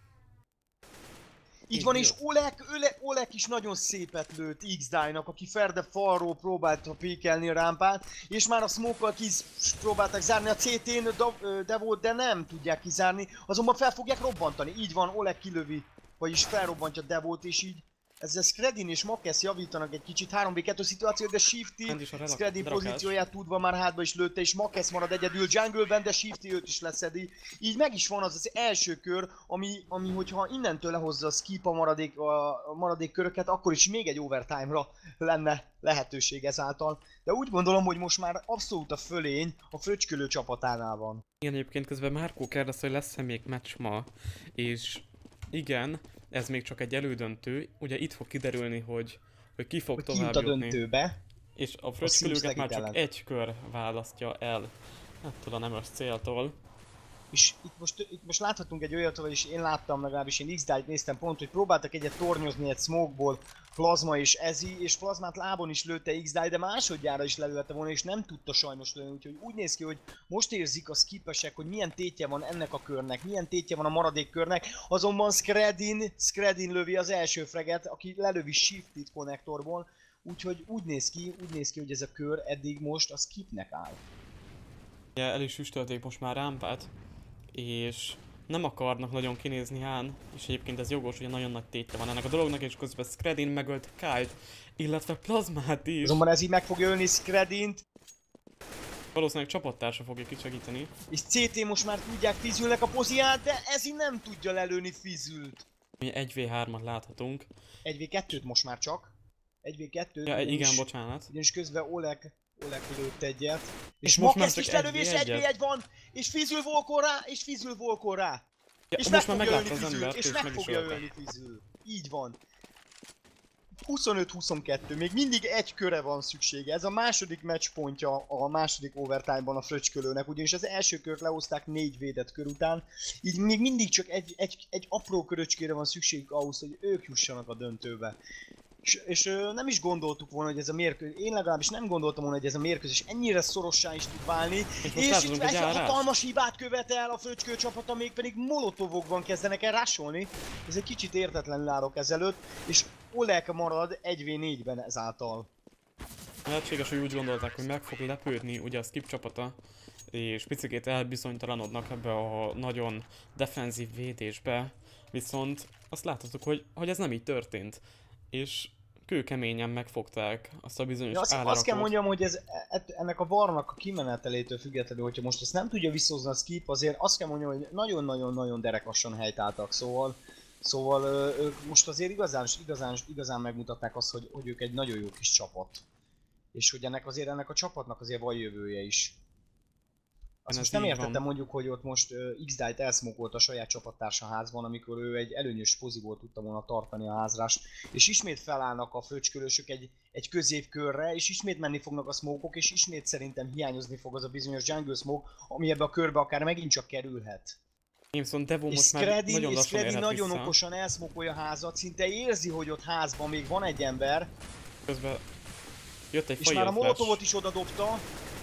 Speaker 1: Így van, és Oleg, Oleg, Oleg is nagyon szépet lőtt X-Die-nak, aki ferde falról próbálta pékelni a rámpát, és már a smoke-kal próbálták zárni a cé tén Devot, de nem tudják kizárni, azonban fel fogják robbantani. Így van, Oleg kilövi, vagyis felrobbantja Devot, és így ezzel Skredin és Makesz javítanak egy kicsit három vé kettő szituációt, de Shifty Skredin pozícióját tudva már hátba is lőtte, és Makesz marad egyedül jungle-ben, de Shifty őt is leszedi. Így meg is van az az első kör, ami, ami hogyha innentől lehozza a skip a maradék, a maradék köröket, akkor is még egy overtime-ra lenne lehetőség ezáltal. De úgy gondolom, hogy most már abszolút a fölény a fröcskölő csapatánál van.
Speaker 2: Igen, egyébként közben Márkó kérdezte, hogy lesz-e még meccs ma, és igen, ez még csak egy elődöntő, ugye itt fog kiderülni, hogy, hogy ki fog
Speaker 1: hogy
Speaker 2: tovább
Speaker 1: a
Speaker 2: jutni.
Speaker 1: döntőbe.
Speaker 2: És a fröcskölőket már csak ellen. egy kör választja el ettől a nemes céltól.
Speaker 1: És itt most, itt most láthatunk egy olyat, vagyis én láttam, legalábbis én X-Die-t néztem pont, hogy próbáltak egyet tornyozni egy smokeból Plazma és Ezi, és Plazmát lábon is lőtte X-Die, de másodjára is lelőtte volna, és nem tudta sajnos lőni, úgyhogy úgy néz ki, hogy most érzik a skipesek, hogy milyen tétje van ennek a körnek, milyen tétje van a maradék körnek, azonban Skredin, Skredin lövi az első freget, aki lelövi Shifty-t konnektorból, úgyhogy úgy néz ki, úgy néz ki, hogy ez a kör eddig most a skipnek áll.
Speaker 2: Ja, el is üstölték most már rámpát, és nem akarnak nagyon kinézni Hán, és egyébként ez jogos, hogy nagyon nagy tétje van ennek a dolognak, és közben Skredin megölt Kyle-t, illetve Plazmát is.
Speaker 1: Azonban ez így meg fogja ölni Skredint.
Speaker 2: Valószínűleg csapattársa fogja kisegíteni.
Speaker 1: És cé té most már tudják Fizülnek a poziát, de ez így nem tudja lelőni Fizült.
Speaker 2: Mi egy vé hármat láthatunk.
Speaker 1: egy vé kettőt most már csak. egy vé kettőt.
Speaker 2: Ja, igen, bocsánat.
Speaker 1: Ugyanis közben Oleg, Oleg lőtt egyet. És,
Speaker 2: és
Speaker 1: most már is lelövi, és egy vé egy van, és Fizül volkol rá, és Fizül volkol rá.
Speaker 2: Ja,
Speaker 1: és
Speaker 2: most
Speaker 1: meg
Speaker 2: már
Speaker 1: fogja ölni
Speaker 2: az
Speaker 1: Fizül,
Speaker 2: embert,
Speaker 1: és,
Speaker 2: és
Speaker 1: meg,
Speaker 2: meg
Speaker 1: fogja ölni Fizül. Így van. huszonöt huszonkettő, még mindig egy köre van szüksége. Ez a második matchpontja a második overtime-ban a fröcskölőnek, ugyanis az első kört lehozták négy védett kör után. Így még mindig csak egy, egy, egy apró köröcskére van szükségük ahhoz, hogy ők jussanak a döntőbe. És, és nem is gondoltuk volna, hogy ez a mérkőzés, én legalábbis nem gondoltam volna, hogy ez a mérkőzés ennyire szorossá is tud válni, és, és itt egy hatalmas hibát követel a fröcskő csapata, mégpedig molotovokban kezdenek el rásolni. Ez egy kicsit értetlenül állok ezelőtt, és Oleg marad egy vé négyben ezáltal.
Speaker 2: Lehetséges, hogy úgy gondolták, hogy meg fog lepődni ugye a skip csapata, és picikét elbizonytalanodnak ebbe a nagyon defenzív védésbe, viszont azt láthatjuk, hogy, hogy ez nem így történt. És kőkeményen megfogták azt a bizonyos
Speaker 1: ja, azt,
Speaker 2: állarakot.
Speaker 1: azt kell mondjam, hogy ez, ennek a varnak a kimenetelétől függetlenül, hogyha most ezt nem tudja visszahozni a skip, azért azt kell mondjam, hogy nagyon-nagyon-nagyon derekasan helytáltak, szóval Szóval ők most azért igazán, igazán, igazán megmutatták azt, hogy, hogy ők egy nagyon jó kis csapat. És hogy ennek azért ennek a csapatnak azért van jövője is. Azt most nem értettem van. Mondjuk, hogy ott most uh, X-Die-t elszmokolt a saját csapattársa házban, amikor ő egy előnyös poziból tudta volna tartani a házrást. És ismét felállnak a fröcskölősök egy, egy középkörre, és ismét menni fognak a smokok, és ismét szerintem hiányozni fog az a bizonyos jungle smoke, ami ebbe a körbe akár megint csak kerülhet.
Speaker 2: Én viszont Devo most
Speaker 1: Skredin,
Speaker 2: már nagyon lassan
Speaker 1: Skredin nagyon
Speaker 2: vissza.
Speaker 1: okosan elszmokolja a házat, szinte érzi, hogy ott házban még van egy ember.
Speaker 2: Közben jött egy
Speaker 1: és már a molotovot is oda dobta.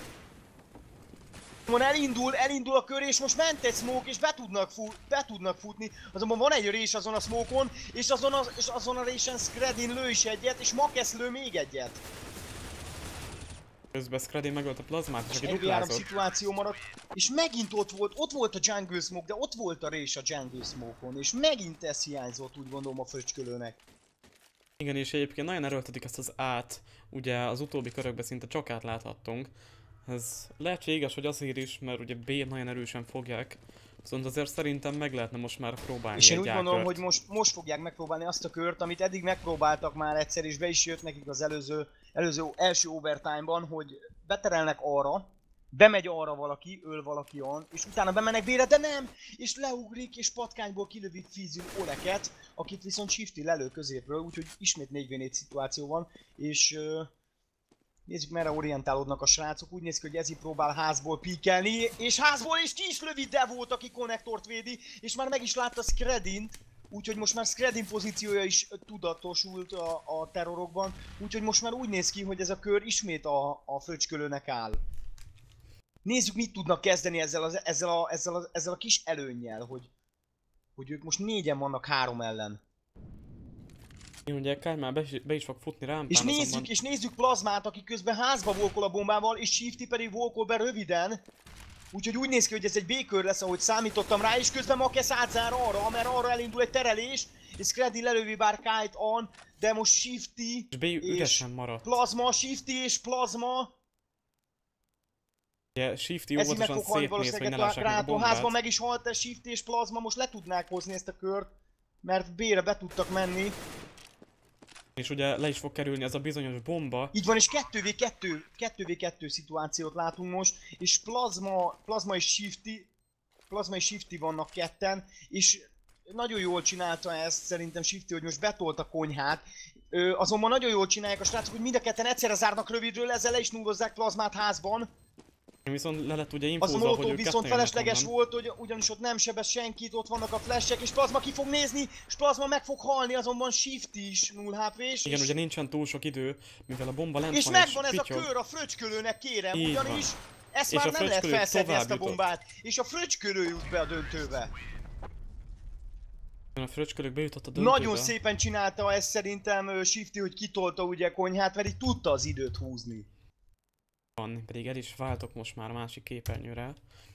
Speaker 1: Van elindul, elindul a kör, és most ment egy smoke, és be tudnak, fut, be tudnak futni. Azonban van egy rés azon a smoke-on, és azon a, és azon a résen Skredin lő is egyet, és Makesz lő még egyet.
Speaker 2: Közben Skredin megölt a plazmát, és aki
Speaker 1: egy három
Speaker 2: duplázott.
Speaker 1: szituáció maradt, és megint ott volt, ott volt a jungle smoke, de ott volt a rés a jungle smoke-on, és megint ez hiányzott, úgy gondolom, a fröcskölőnek.
Speaker 2: Igen, és egyébként nagyon erőltetik ezt az át, ugye az utóbbi körökben szinte csak átláthattunk. Ez lehetséges, hogy azért is, mert ugye B nagyon erősen fogják Viszont azért szerintem meg lehetne most már próbálni
Speaker 1: És én
Speaker 2: egy
Speaker 1: úgy gondolom,
Speaker 2: ákört.
Speaker 1: hogy most, most fogják megpróbálni azt a kört, amit eddig megpróbáltak már egyszer, és be is jött nekik az előző, előző első overtime-ban, hogy beterelnek arra, bemegy arra valaki, öl valaki on, és utána bemennek bére, de nem! És leugrik, és patkányból kilövi Fizül Oleket, akit viszont Shifty lelő középről, úgyhogy ismét négy vé négy szituáció van, és uh, nézzük merre orientálódnak a srácok, úgy néz ki, hogy Ezi próbál házból píkelni, és házból is ki is lövi Devót, aki konnektort védi, és már meg is látta Skredint, úgyhogy most már Skredin pozíciója is tudatosult a, a terrorokban, úgyhogy most már úgy néz ki, hogy ez a kör ismét a, a fröccskölőnek áll. Nézzük, mit tudnak kezdeni ezzel, az, ezzel, a, ezzel, a, ezzel a kis előnnyel, hogy, hogy ők most négyen vannak három ellen.
Speaker 2: Én ugye Kyle már be, be is fog futni rámpán,
Speaker 1: És nézzük,
Speaker 2: azonban...
Speaker 1: és nézzük Plazmát, aki közben házba volkol a bombával, és Shifty pedig volkol be röviden. Úgyhogy úgy néz ki, hogy ez egy B-kör lesz, ahogy számítottam rá, és közben Makesz átzár arra, mert arra elindul egy terelés, és Skredin lelövi bár Kite on, de most Shifty
Speaker 2: és, B üresen maradt.
Speaker 1: Plazma, Shifty és Plazma.
Speaker 2: Ugye Shifty
Speaker 1: Ez így meg
Speaker 2: óvatosan
Speaker 1: fog halni
Speaker 2: szétnéz, hogy
Speaker 1: valószínűleg
Speaker 2: ne
Speaker 1: a
Speaker 2: lássák meg a
Speaker 1: Grátó
Speaker 2: bombát.
Speaker 1: házban, meg is halt, ez Shifty és Plazma, most le tudnák hozni ezt a kört, mert B-re be tudtak menni.
Speaker 2: És ugye le is fog kerülni ez a bizonyos bomba.
Speaker 1: Így van, és kettő vé kettő, kettő vé kettő szituációt látunk most, és Plazma, Plazma és Shifty, Plazma és Shifty vannak ketten, és nagyon jól csinálta ezt szerintem Shifty, hogy most betolt a konyhát. Ö, azonban nagyon jól csinálják a srácok, hogy mind a ketten egyszerre zárnak rövidről, ezzel le is nulozzák Plazmát házban.
Speaker 2: Viszont le lett ugye
Speaker 1: Az
Speaker 2: infózva, hogy
Speaker 1: Molotov
Speaker 2: ők
Speaker 1: viszont
Speaker 2: ketten
Speaker 1: felesleges
Speaker 2: jönnek
Speaker 1: volt, hogy ugyanis ott nem sebez senkit, ott vannak a flashek, és Plazma ki fog nézni, és Plazma meg fog halni, azonban Shifty is null há pés.
Speaker 2: Igen,
Speaker 1: és...
Speaker 2: ugye nincsen túl sok idő, mivel a bomba lent
Speaker 1: És
Speaker 2: van
Speaker 1: megvan ez
Speaker 2: pityog.
Speaker 1: a kör a fröccskölőnek, kérem,
Speaker 2: Így
Speaker 1: ugyanis
Speaker 2: van.
Speaker 1: ezt
Speaker 2: És
Speaker 1: már
Speaker 2: a
Speaker 1: nem lehet
Speaker 2: fröccskölő
Speaker 1: felszedni
Speaker 2: tovább
Speaker 1: ezt a
Speaker 2: jutott.
Speaker 1: bombát, és a fröccskölő jut be a döntőbe.
Speaker 2: A fröccskölők bejutott a döntőbe.
Speaker 1: Nagyon szépen csinálta ezt szerintem ö, Shifty, hogy kitolta ugye konyhát, mert így tudta az időt húzni.
Speaker 2: Van, pedig el is váltok most már a másik képernyőre.